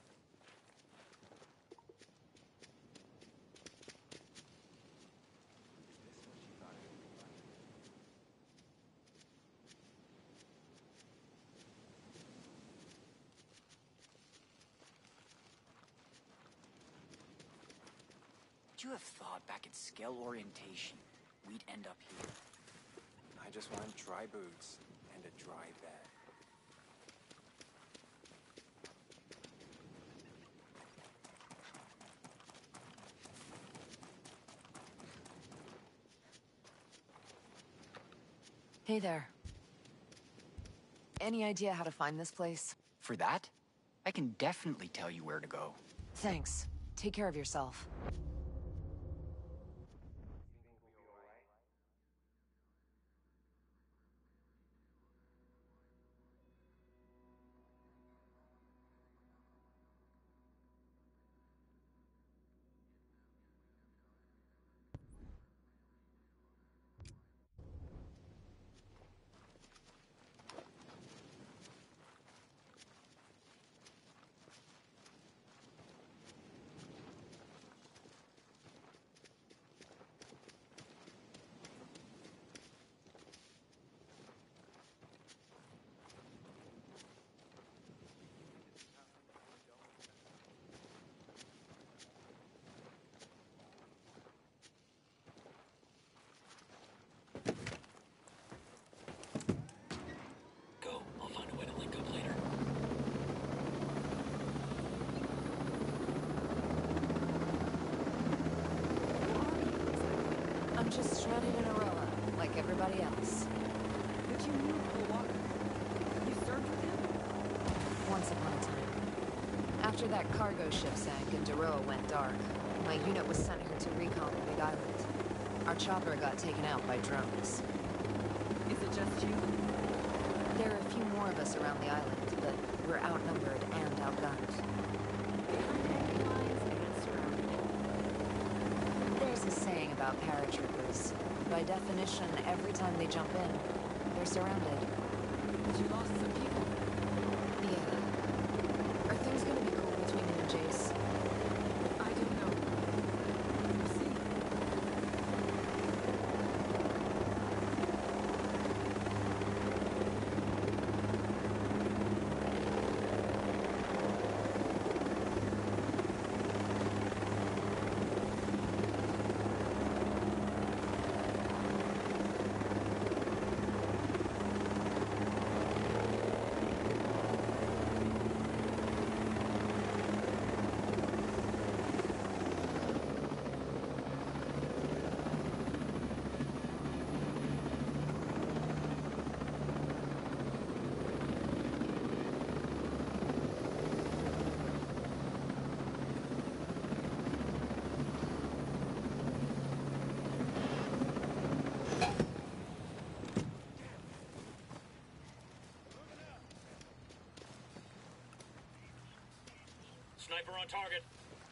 Would you have thought back at Skell orientation, we'd end up here? I just want dry boots and a dry bed. Hey there. Any idea how to find this place? For that, I can definitely tell you where to go. Thanks. Take care of yourself. Go. I'll find a way to link up later. I'm just stranded in Aurora, like everybody else. But you knew Walker. You served with him? Once upon a time. After that cargo ship sank and Daroa went dark, my unit was sent here to recon the Big Island. Our chopper got taken out by drones. Is it just you? There are a few more of us around the island, but we're outnumbered and outgunned. Behind enemy lines and surrounded. There's a saying about paratroopers. By definition, every time they jump in, they're surrounded. But you lost some people. Yeah. Are things gonna be cool between you and Jace? I don't know. We'll see. Sniper on target.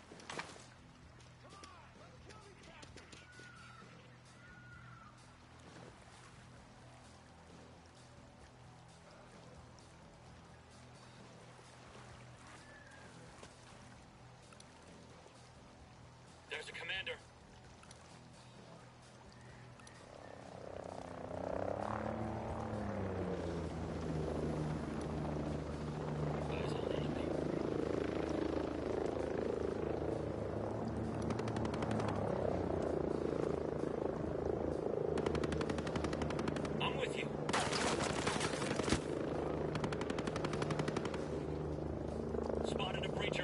There's a commander. Eyes on enemy. I'm with you. Spotted a breacher.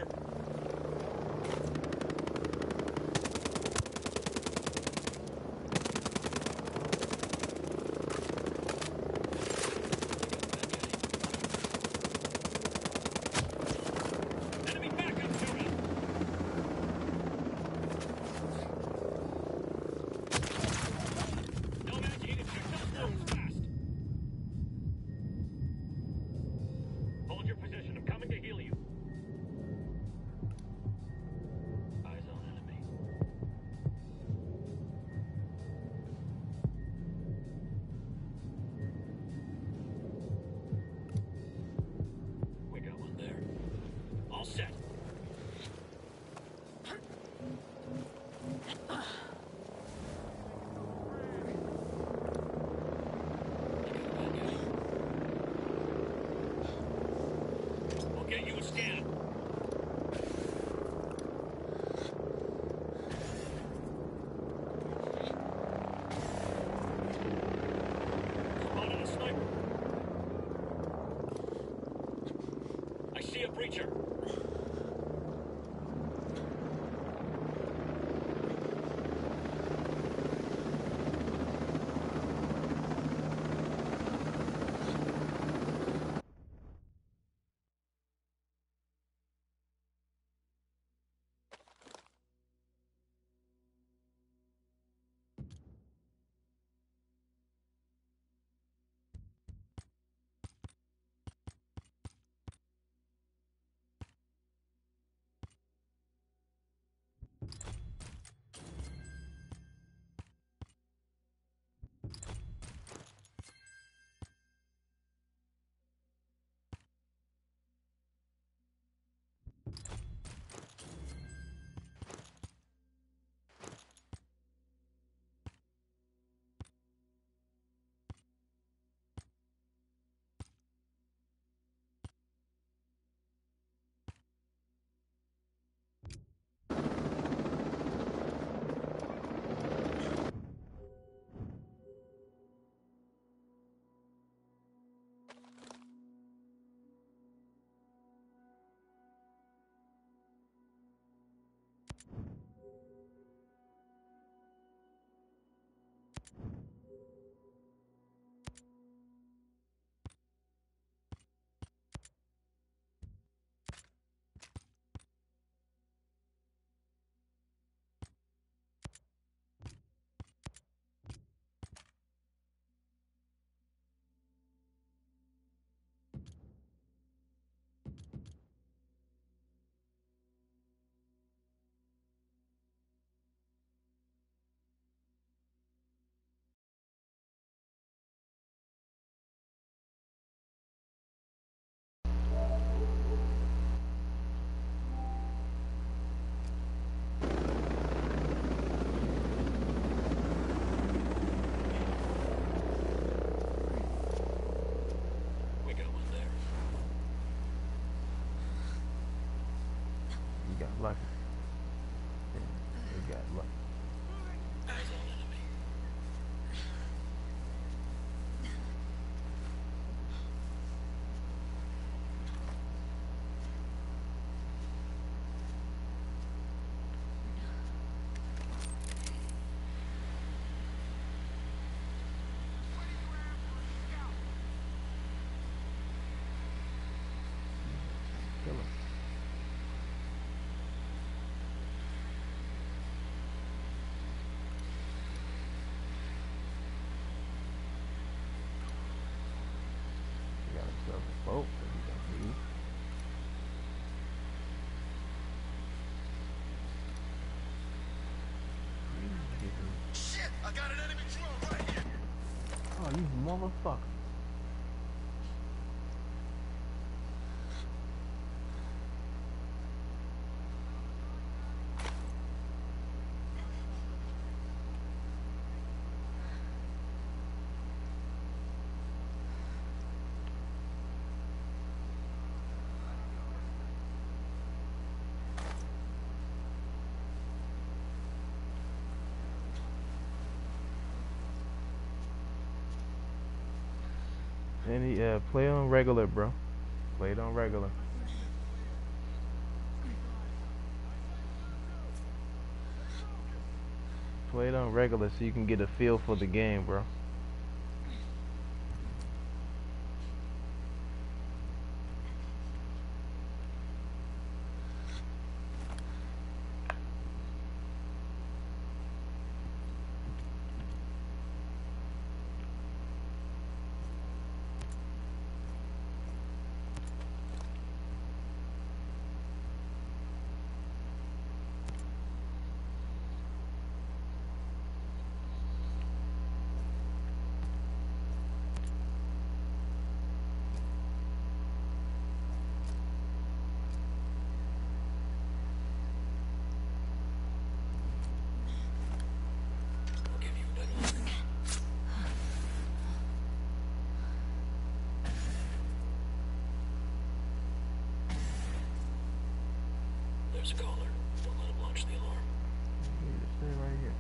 Enemy backup shooting. No match, you need to check those rooms fast. Hold your position. I'm coming to heal you. Eyes on enemy. We got one there. All set. We'll get you a scan. Spotted a sniper. I see a breacher. We got one there. You got lucky. Yeah, you got lucky. Eyes on enemy. Kill him. Oh, you motherfucker. And play on regular, bro. Play it on regular. Play it on regular so you can get a feel for the game, bro. I'll give you better luck. There's a caller. Don't let him launch the alarm. You need to stay right here.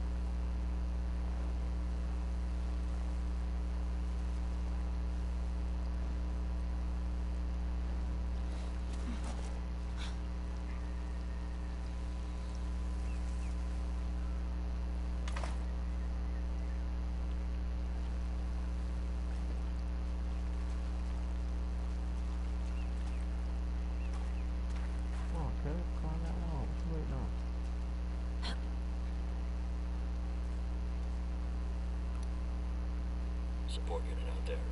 Come on, cuz. Climb that wall. What you waiting on? Support unit out there.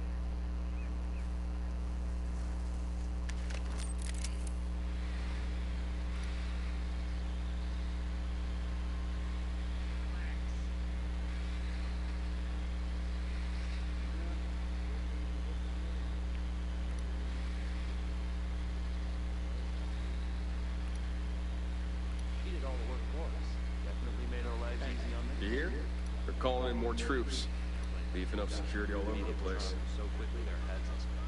He did all the work for us. Definitely made our lives easy on them. You hear? They're calling in more troops. Beefing up security all over the place. So quickly their heads will spin.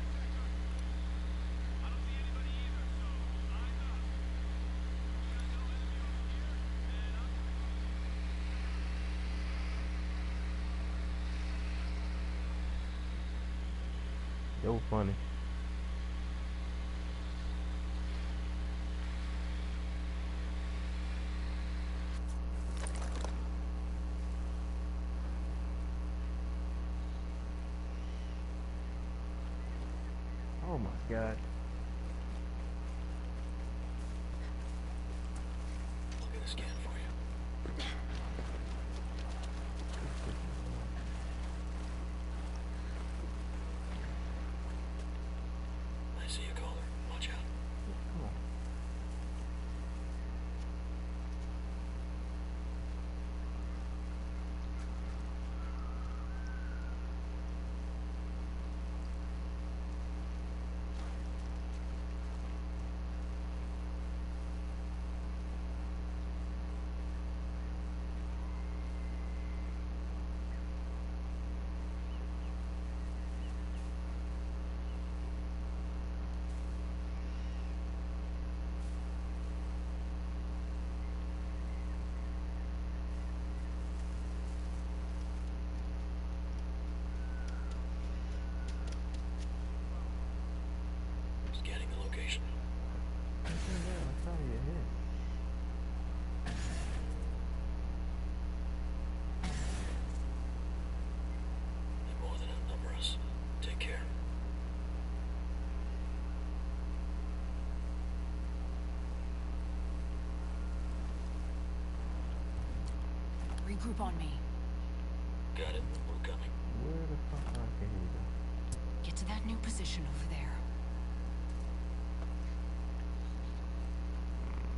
Yo, funny. Oh my god. I'll get a scan for you. I see a caller. Watch out. Come on. Scanning the location. Right there, on top of your head. They more than outnumber us. Take care. Regroup on me. Got it. We're coming. Where the fuck are you go? Get to that new position over there.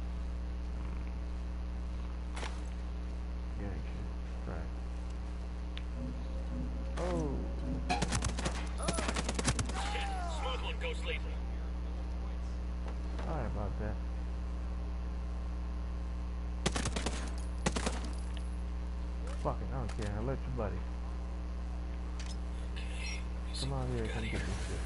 Gang shit. Right. about that. Fuck it, I don't care. Alert your buddy. Okay, Come on here, come get this shit.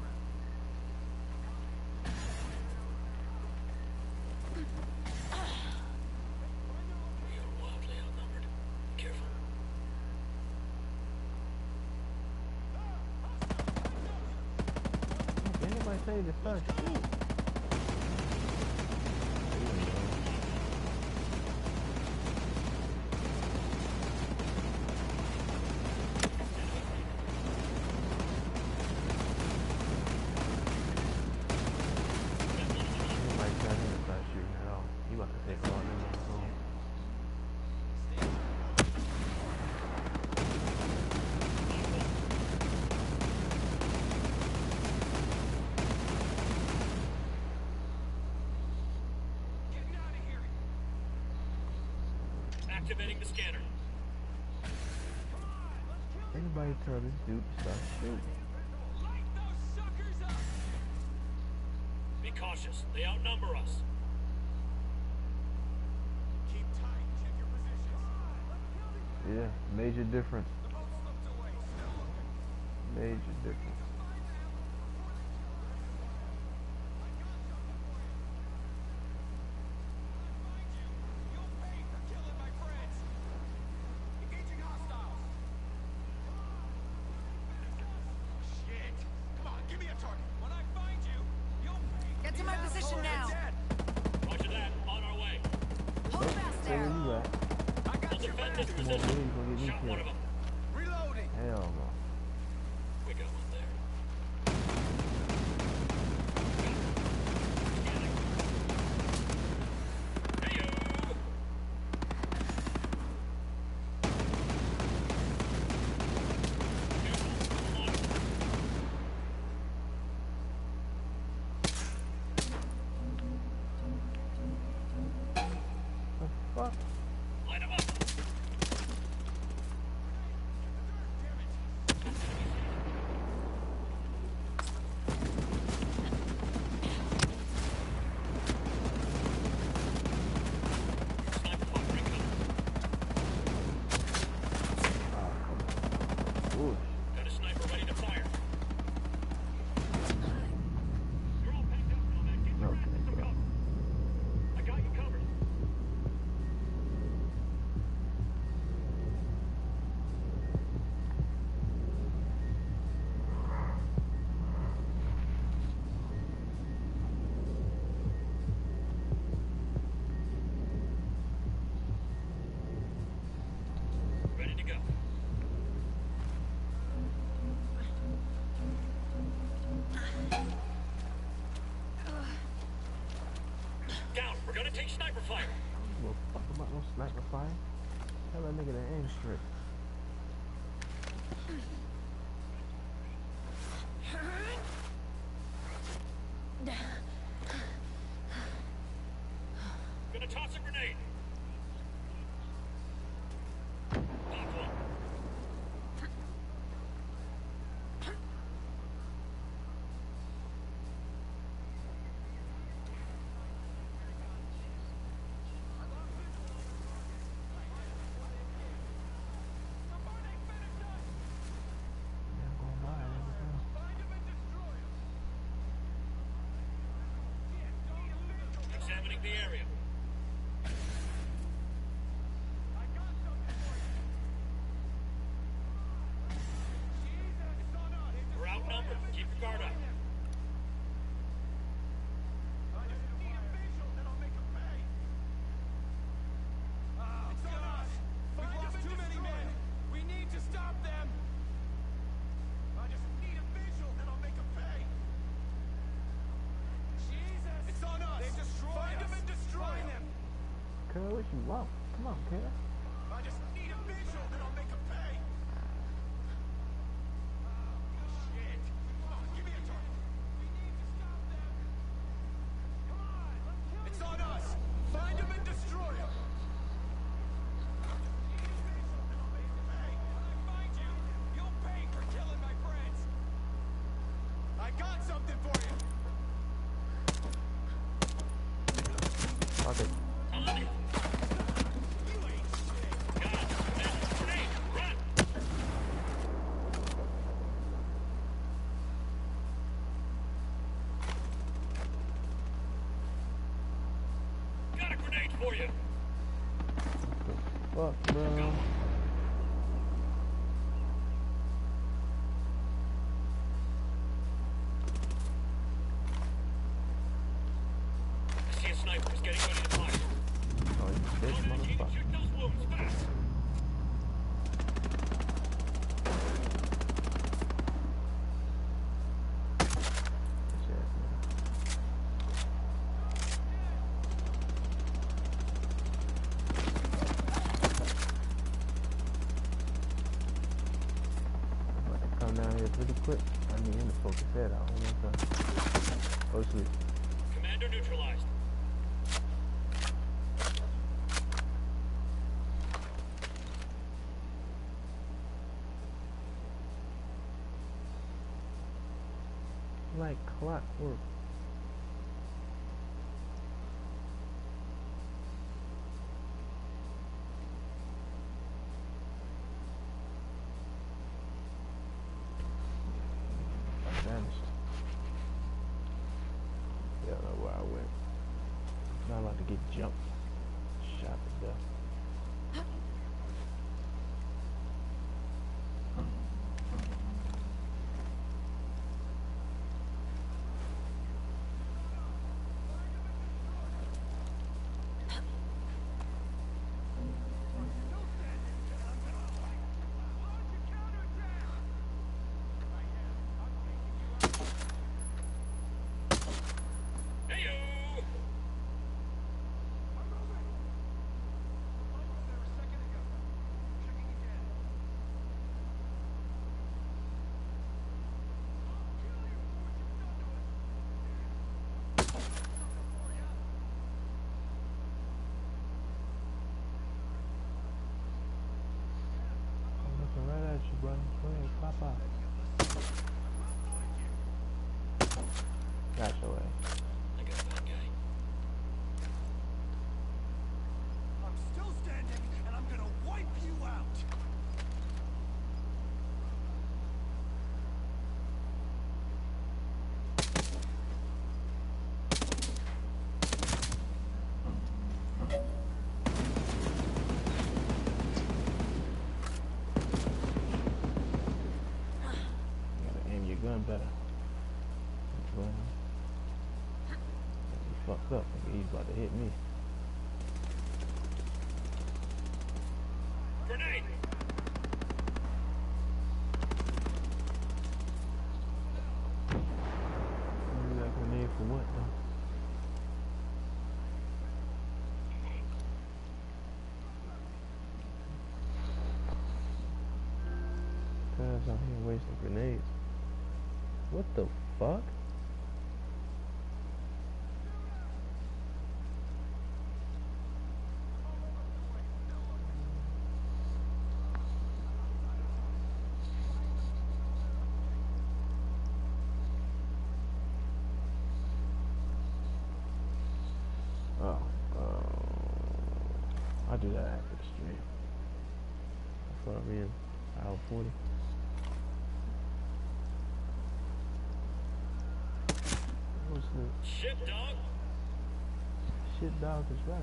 We are wildly outnumbered. Careful. Ain't nobody say this first. Shoot. Activating the scanner. Anybody tell this dude to stop shooting? Light those suckers up! Be cautious. They outnumber us. Keep tight. Check your positions. Yeah, major difference. The boat slipped away. Still looking. Major difference. You'll pay for killing my friends. Engaging hostiles. Shit. Come on, give me a target. When I find you, you'll pay. Get to my position now. Dead. Roger that. On our way. Hold fast Hey, where there. you at? I got We'll your defend back. this Come on, position. boy, you gonna get me Shot one of killed. them. Reloading. Hell no. We got one there. Hey, you. The fuck? Light 'em up. Sniper fire incoming. Ooh, Got a sniper ready to fire. You're all packed up, Nomad. Get your okay, asses some bro. cover. I got you covered. Ready to go. Down. We're gonna take sniper fire. Well, fuck about no sniper fire. Tell that nigga to aim straight. Gonna toss a grenade. Pop one. Yeah, I'm gonna buy it every time. Examining the area. We're outnumbered. Keep your guard up. It's on us. We've lost too many men. We need to stop them. I just need a visual, then I'll make them pay. Jesus! It's on us. They destroy us. Find them and destroy them. Cuz, what you want? Come on, kid. I just need a visual, then I'll make them pay. Shit! Come on, give me a target. We need to stop them. Come on, let's kill them. It's on us. Find them and destroy them. You'll pay for killing my friends. I got something for you. for you. Fuck, bro. I see a sniper. He's getting ready to fire. Oh, you bitch, Keep motherfucker. shooting those wounds fast. Bitch ass nigga. I'm about to come down here pretty quick. I need him to focus that out one more time. Go to sleep. Commander neutralized. Like clockwork. I vanished. Yeah, I don't know where I went. Not about to get jumped. Shot to death. Heyo! I'm looking right at you, brother. Go ahead, pop out. Got your ass. I got that guy. I'm still standing, and I'm gonna wipe you out. You gotta aim your gun better. Well, he fucked up. Nigga, he's about to hit me. Grenade! Use that grenade for what, though? Cuz out here wasting grenades. What the fuck? Oh, I'll do that after the stream. That's what I'm in. Hour 40. What's the Shit, dog! shit dog is right?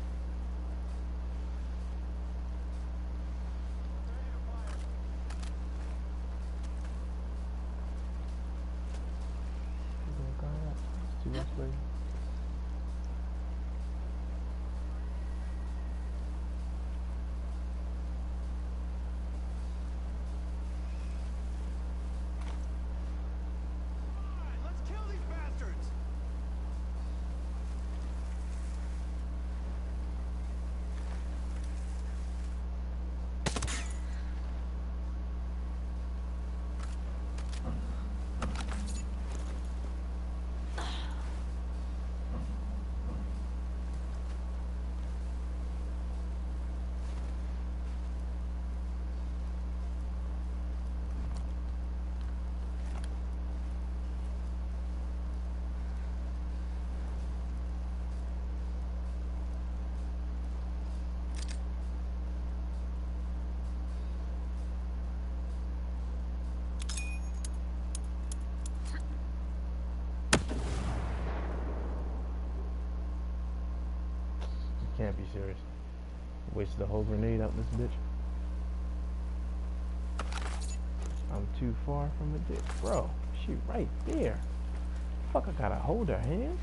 You gonna go out? It's too much later. Let's kill these bastards! Can't be serious. Wasted a whole grenade out this bitch. I'm too far from the dick. Bro, she right there. Fuck, I gotta hold her hand.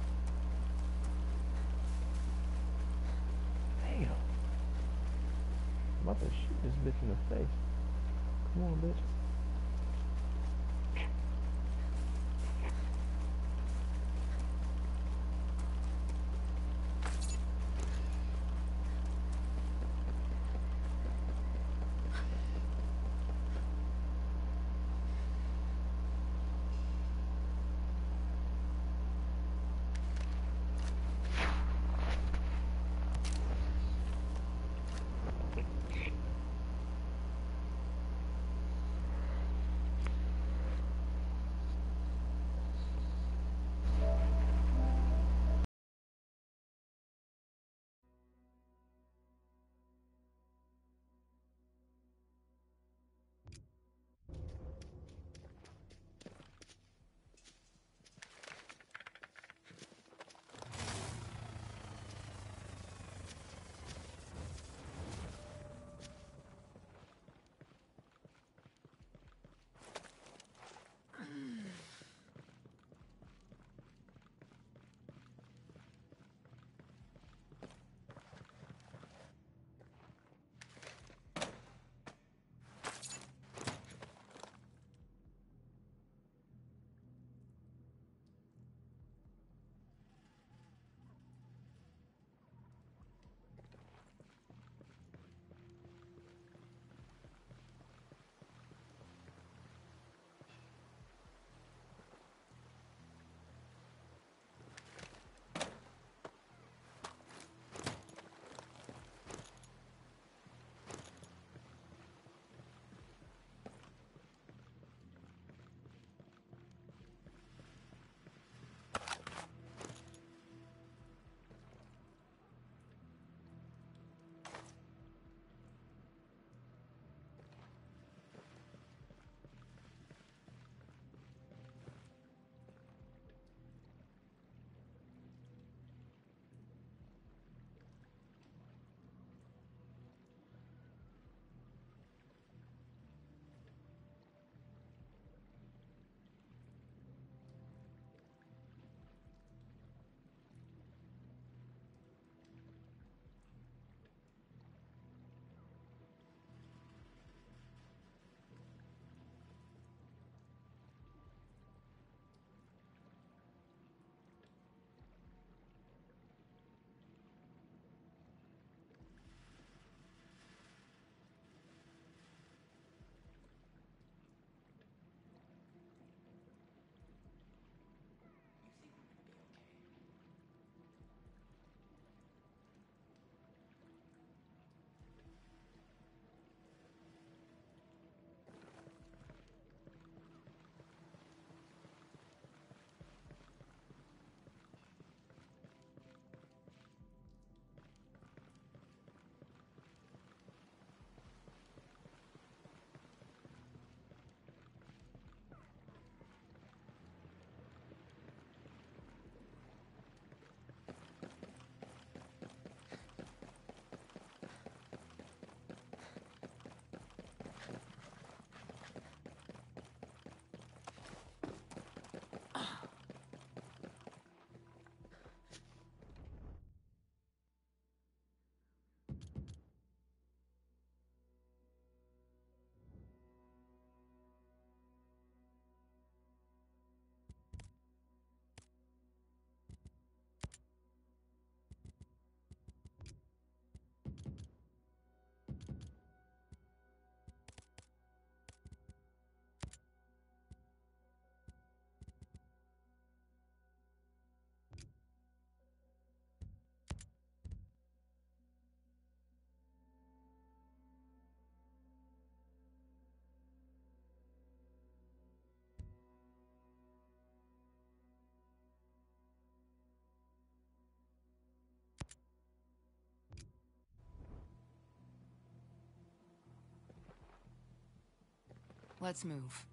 Damn. I'm about to shoot this bitch in the face. Come on, bitch. Let's move.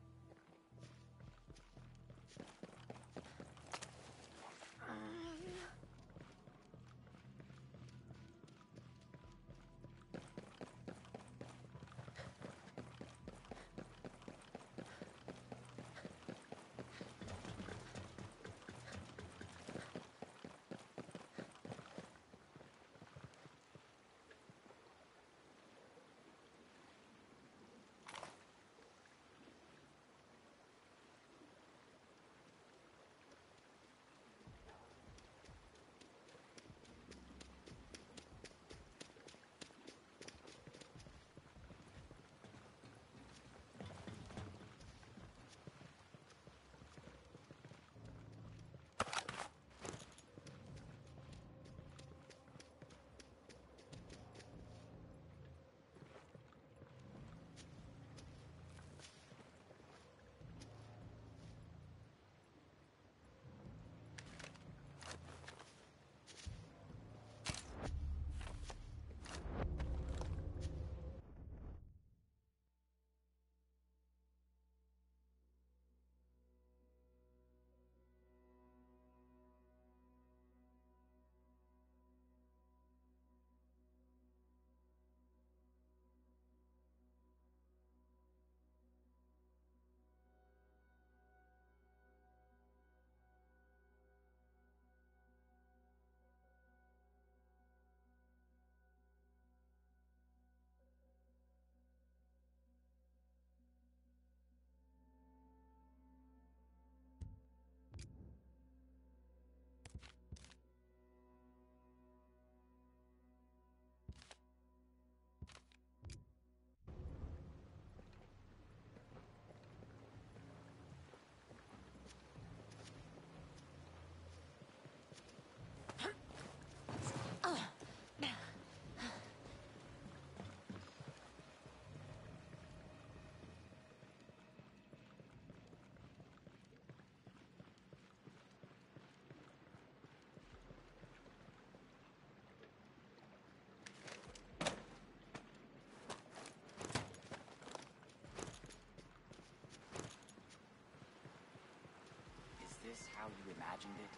how you imagined it?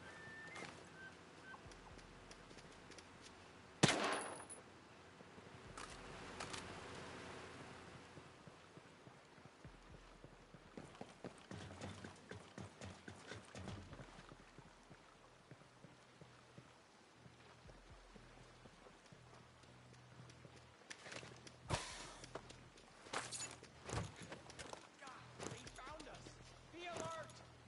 They found us! Be alert!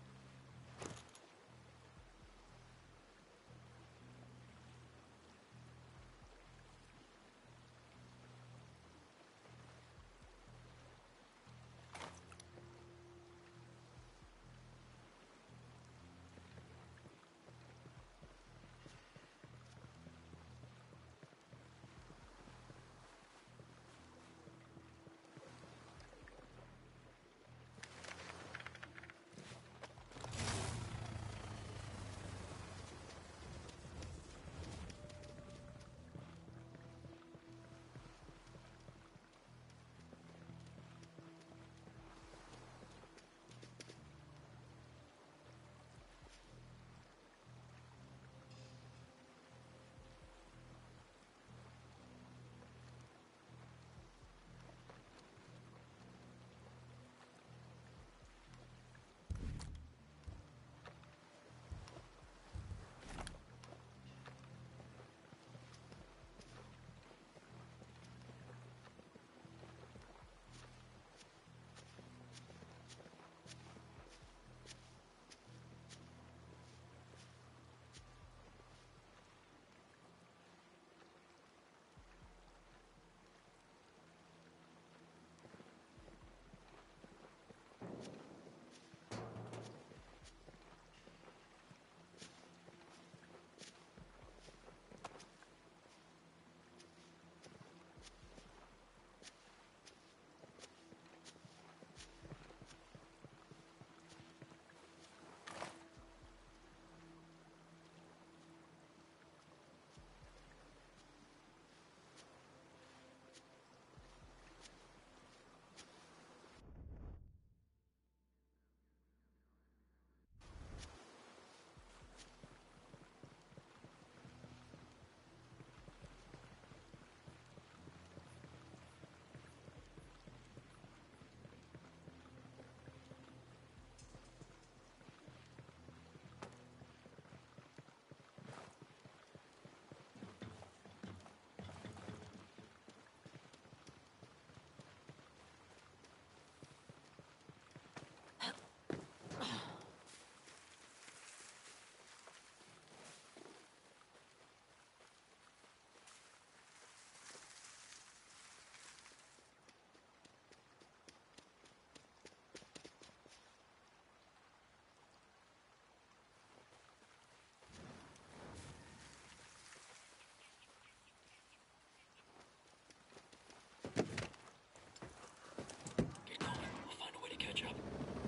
Get going. We'll find a way to catch up.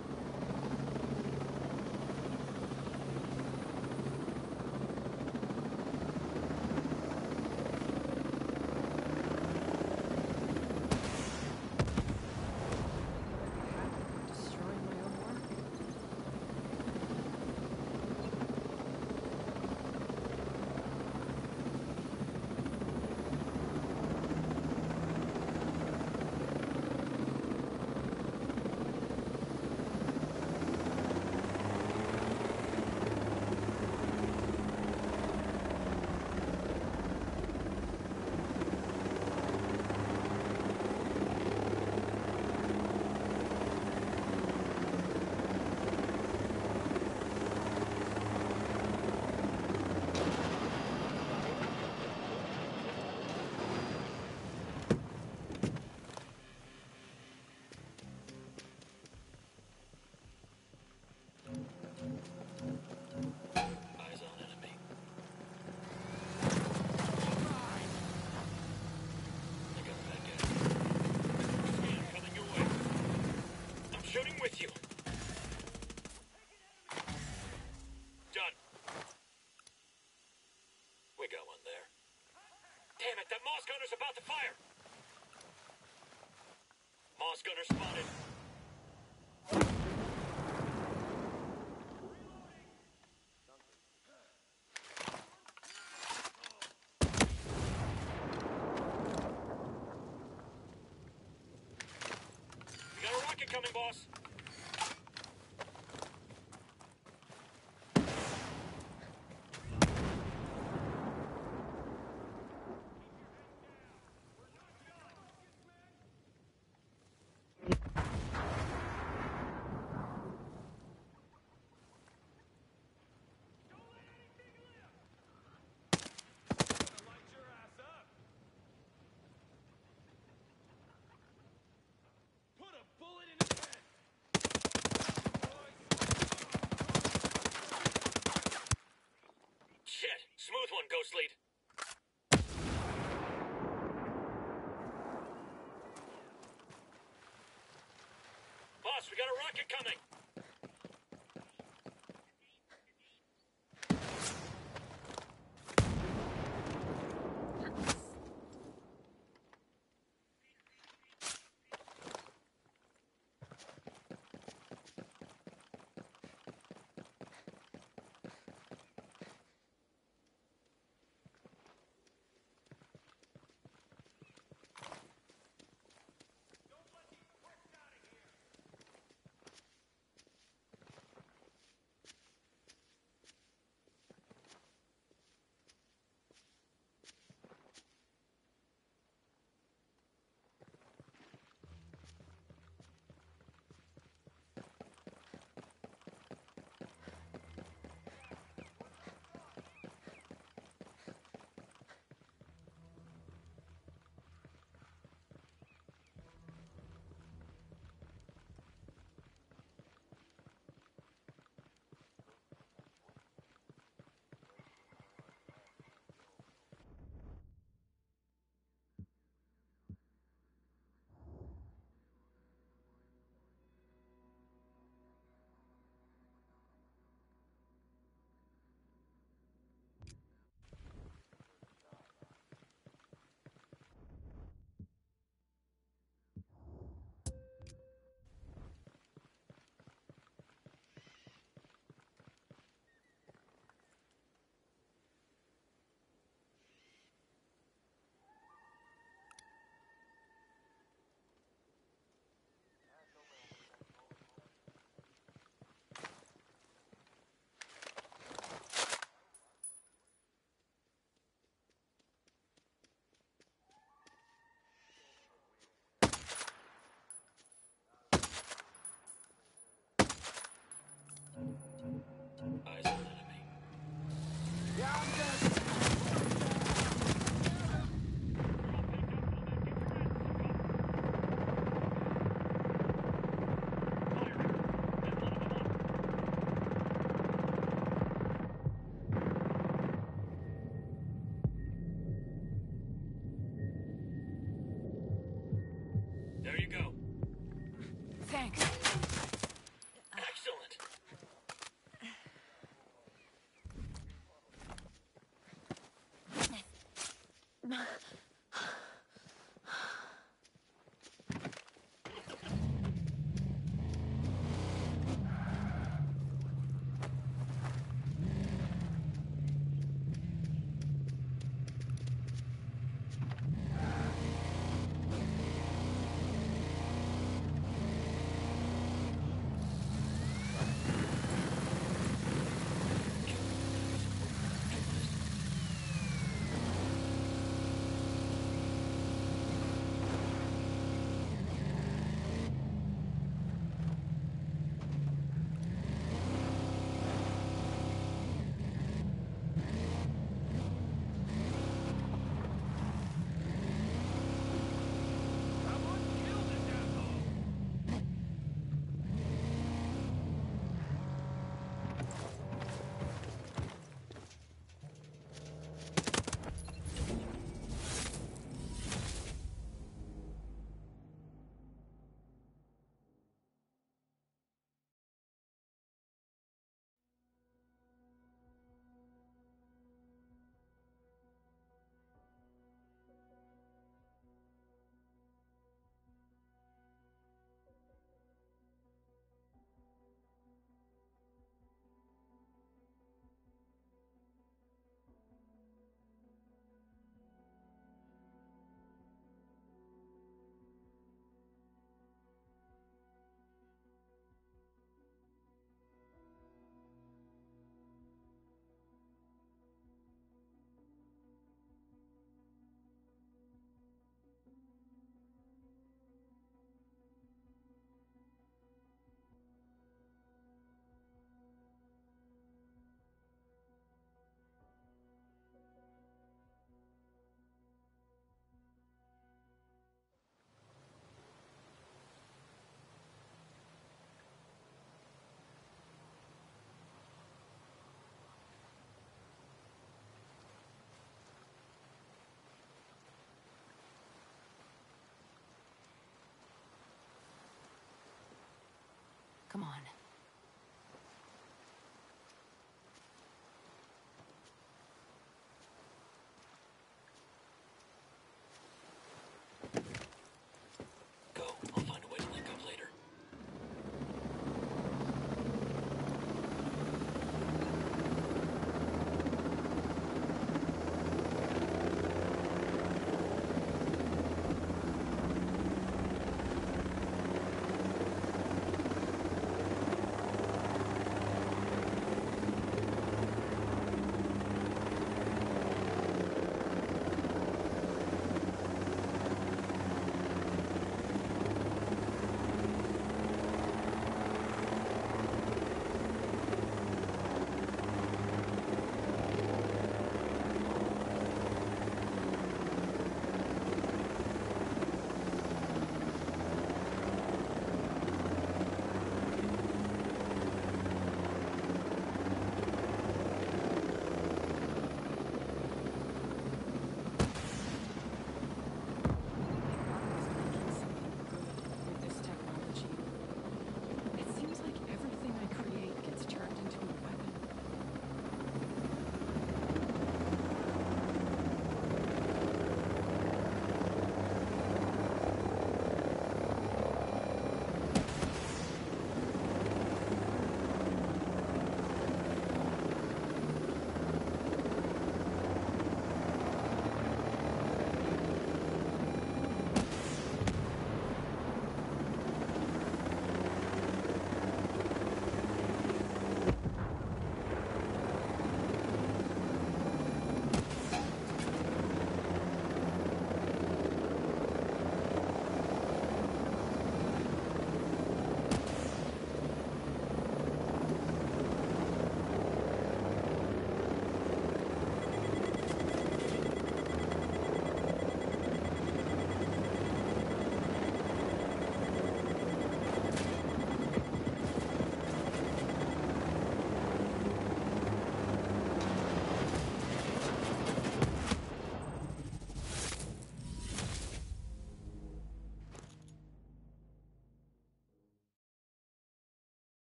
Destroying my own work? Eyes on enemy. I got that guy. Scan coming your way. I'm shooting with you. Done. We got one there. Damn it, that Moss gunner's about to fire. Moss gunner spotted. Reloading! boss? Light your ass up. Put a bullet in his head. Shit! Smooth one, Ghost Lead. Boss, we got a rocket coming! Eyes on enemy. There you go. Thanks. Excellent.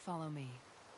Follow me.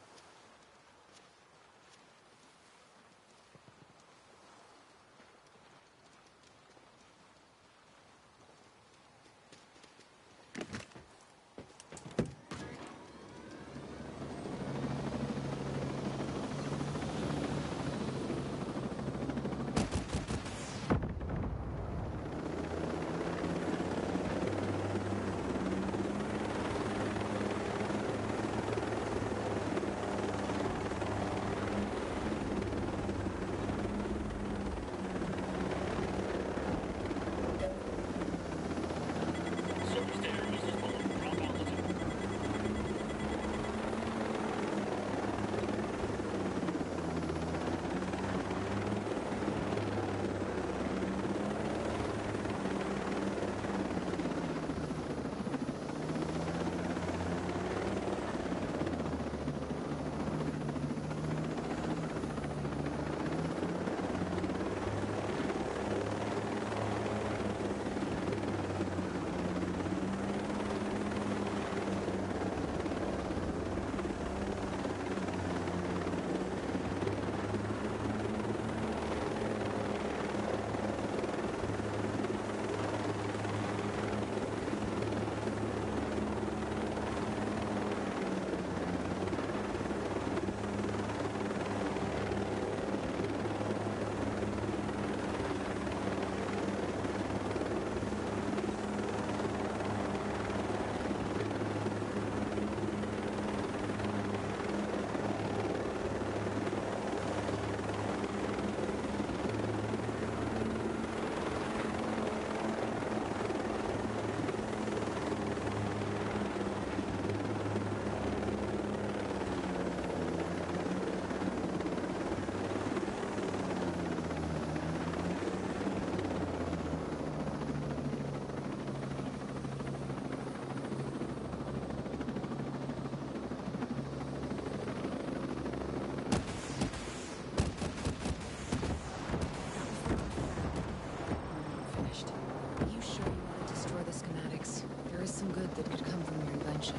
Some good that could come from your invention.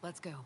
Let's go.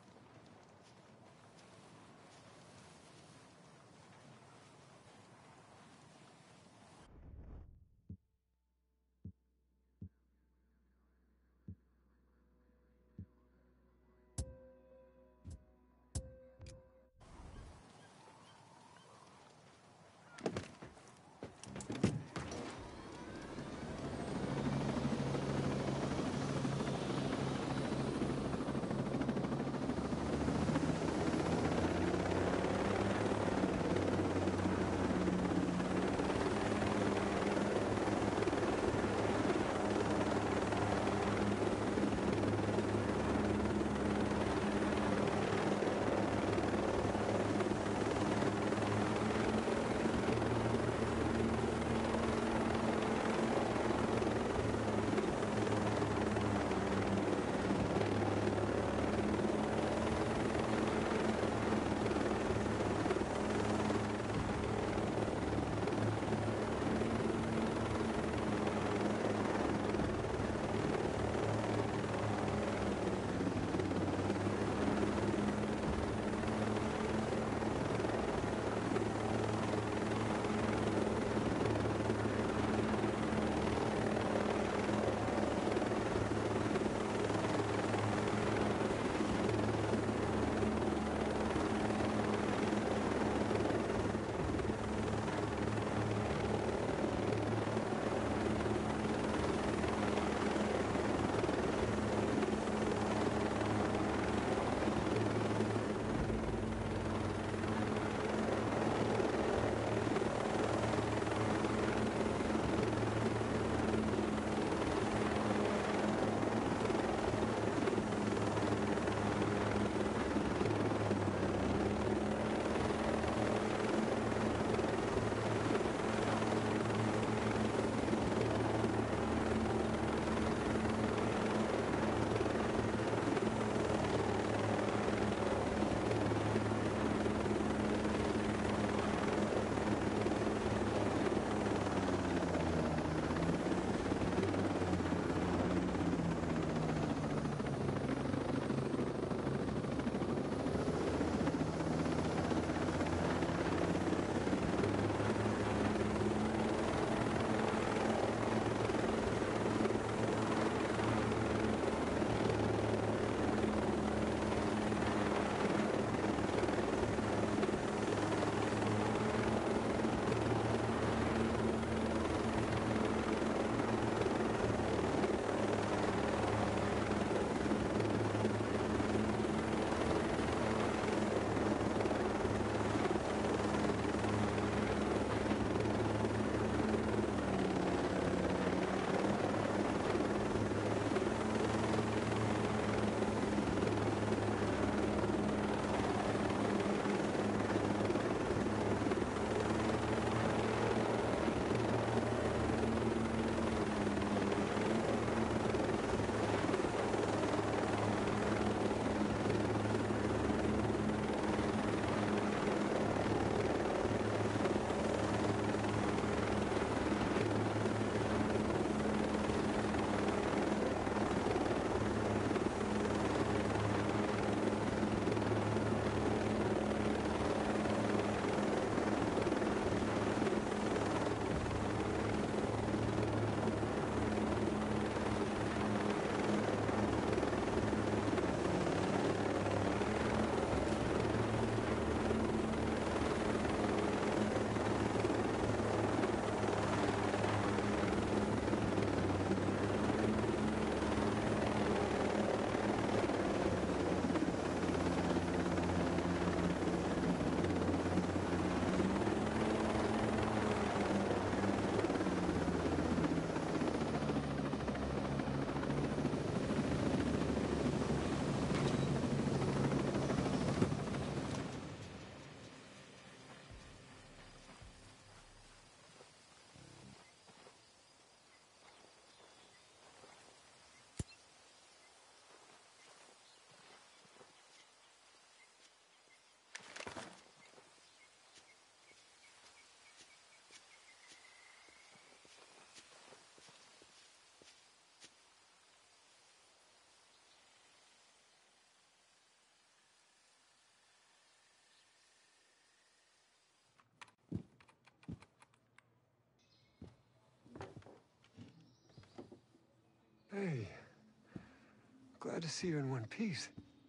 glad to see you in one piece.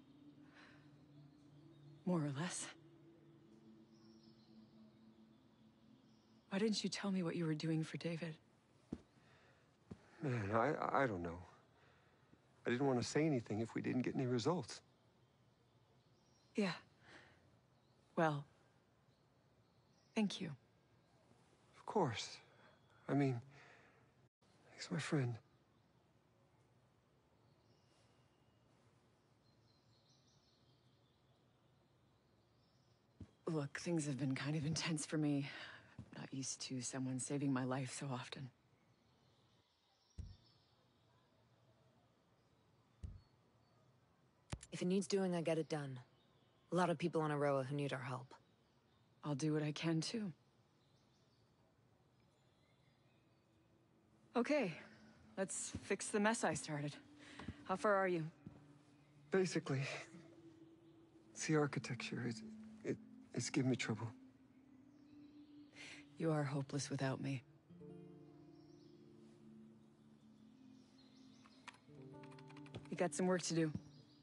More or less. Why didn't you tell me what you were doing for David? Man, I don't know. I didn't want to say anything if we didn't get any results. Yeah. Well, thank you. Of course. I mean, he's my friend. Look, things have been kind of intense for me. I'm not used to someone saving my life so often. If it needs doing, I get it done. A lot of people on Aroa who need our help. I'll do what I can, too. Okay, let's fix the mess I started. How far are you? Basically, it's the architecture. It's giving me trouble. You are hopeless without me. You got some work to do.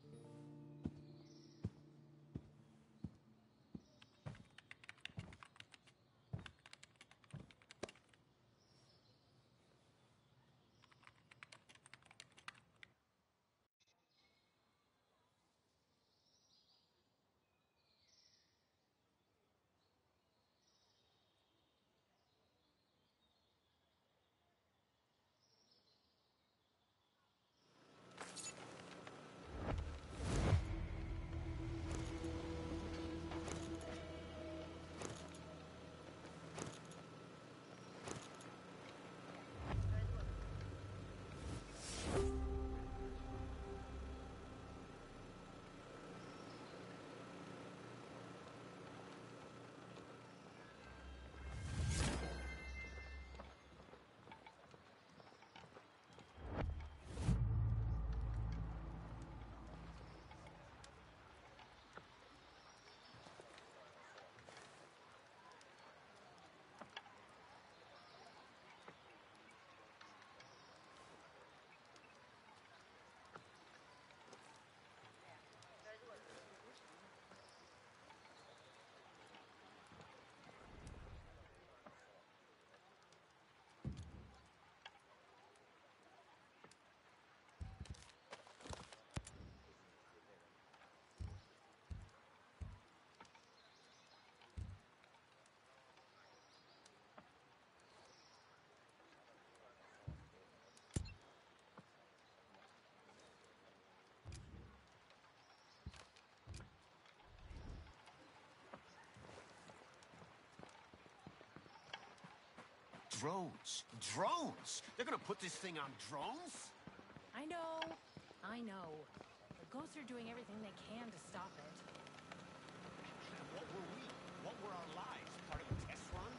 Drones. Drones! They're gonna put this thing on drones? I know. I know. The ghosts are doing everything they can to stop it. And what were we? What were our lives? Part of a test run?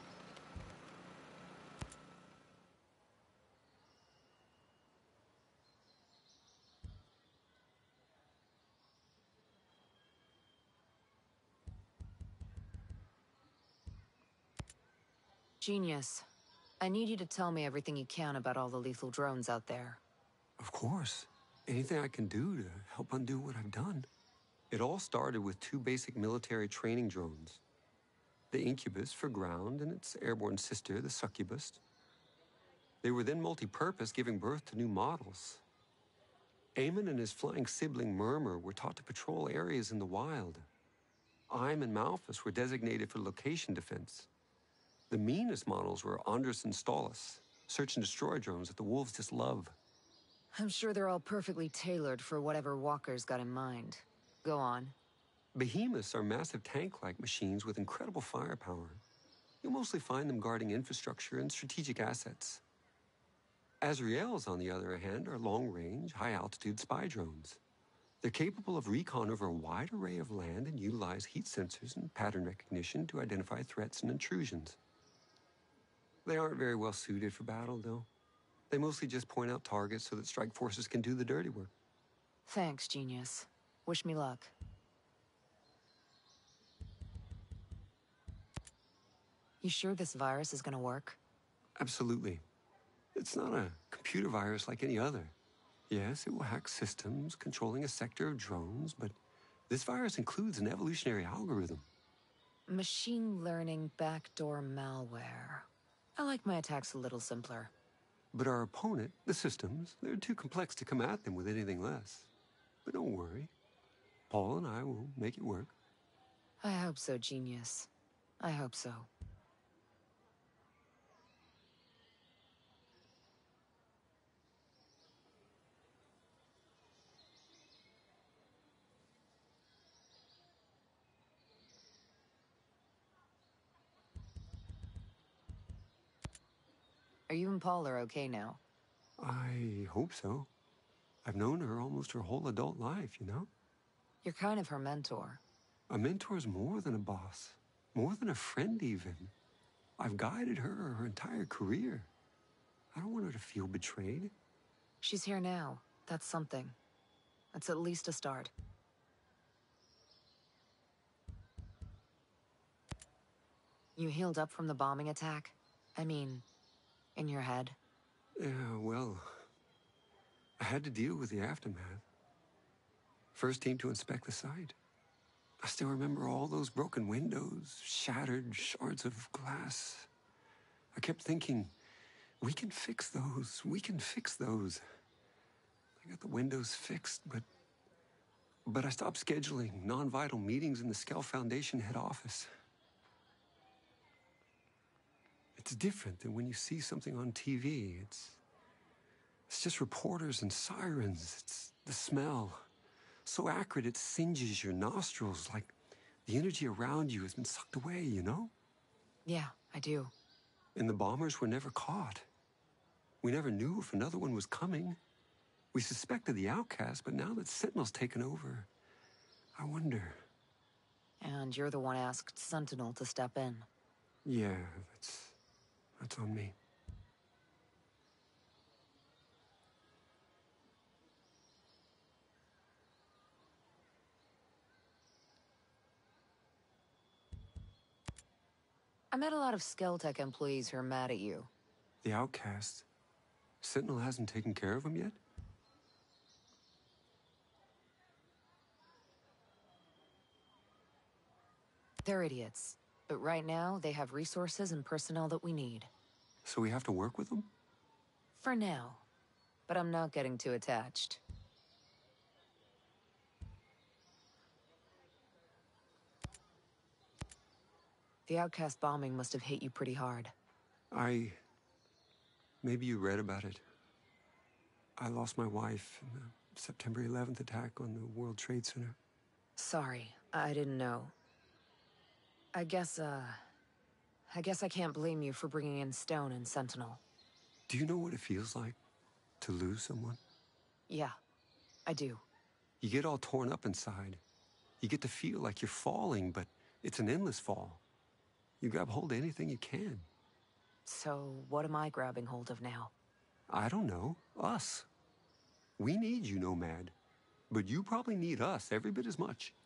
Genius. I need you to tell me everything you can about all the lethal drones out there. Of course. Anything I can do to help undo what I've done. It all started with two basic military training drones. The Incubus for ground and its airborne sister, the Succubus. They were then multi-purpose, giving birth to new models. Eamon and his flying sibling Murmur were taught to patrol areas in the wild. Ime and Malphus were designated for location defense. The meanest models were Andrus and Stolas, search and destroy drones that the wolves just love. I'm sure they're all perfectly tailored for whatever Walker's got in mind. Go on. Behemoths are massive tank-like machines with incredible firepower. You'll mostly find them guarding infrastructure and strategic assets. Azraels, on the other hand, are long-range, high-altitude spy drones. They're capable of recon over a wide array of land and utilize heat sensors and pattern recognition to identify threats and intrusions. They aren't very well suited for battle, though. They mostly just point out targets so that strike forces can do the dirty work. Thanks, Genius. Wish me luck. You sure this virus is gonna work? Absolutely. It's not a computer virus like any other. Yes, it will hack systems controlling a sector of drones, but this virus includes an evolutionary algorithm. Machine learning backdoor malware. I like my attacks a little simpler. But our opponent, the systems, they're too complex to come at them with anything less. But don't worry. Paul and I will make it work. I hope so, genius. I hope so. Are you and Paul are okay now? I hope so. I've known her almost her whole adult life, you know? You're kind of her mentor. A mentor's more than a boss. More than a friend, even. I've guided her entire career. I don't want her to feel betrayed. She's here now. That's something. That's at least a start. You healed up from the bombing attack? I mean, in your head? Yeah, well, I had to deal with the aftermath. First team to inspect the site. I still remember all those broken windows, shattered shards of glass. I kept thinking, we can fix those. We can fix those. I got the windows fixed, but I stopped scheduling non-vital meetings in the Skell Foundation head office. It's different than when you see something on TV. It's just reporters and sirens. It's the smell. So acrid it singes your nostrils, like the energy around you has been sucked away, you know? Yeah, I do. And the bombers were never caught. We never knew if another one was coming. We suspected the outcast, but now that Sentinel's taken over, I wonder. And you're the one asked Sentinel to step in. Yeah, that's on me. I met a lot of Skell Tech employees who are mad at you. The outcast. Sentinel hasn't taken care of him yet? They're idiots. But right now, they have resources and personnel that we need. So we have to work with them? For now. But I'm not getting too attached. The outcast bombing must have hit you pretty hard. Maybe you read about it. I lost my wife in the September 11th attack on the World Trade Center. Sorry, I didn't know. I guess I can't blame you for bringing in Stone and Sentinel. Do you know what it feels like to lose someone? Yeah, I do. You get all torn up inside. You get to feel like you're falling, but it's an endless fall. You grab hold of anything you can. So, what am I grabbing hold of now? I don't know. Us. We need you, Nomad. But you probably need us every bit as much.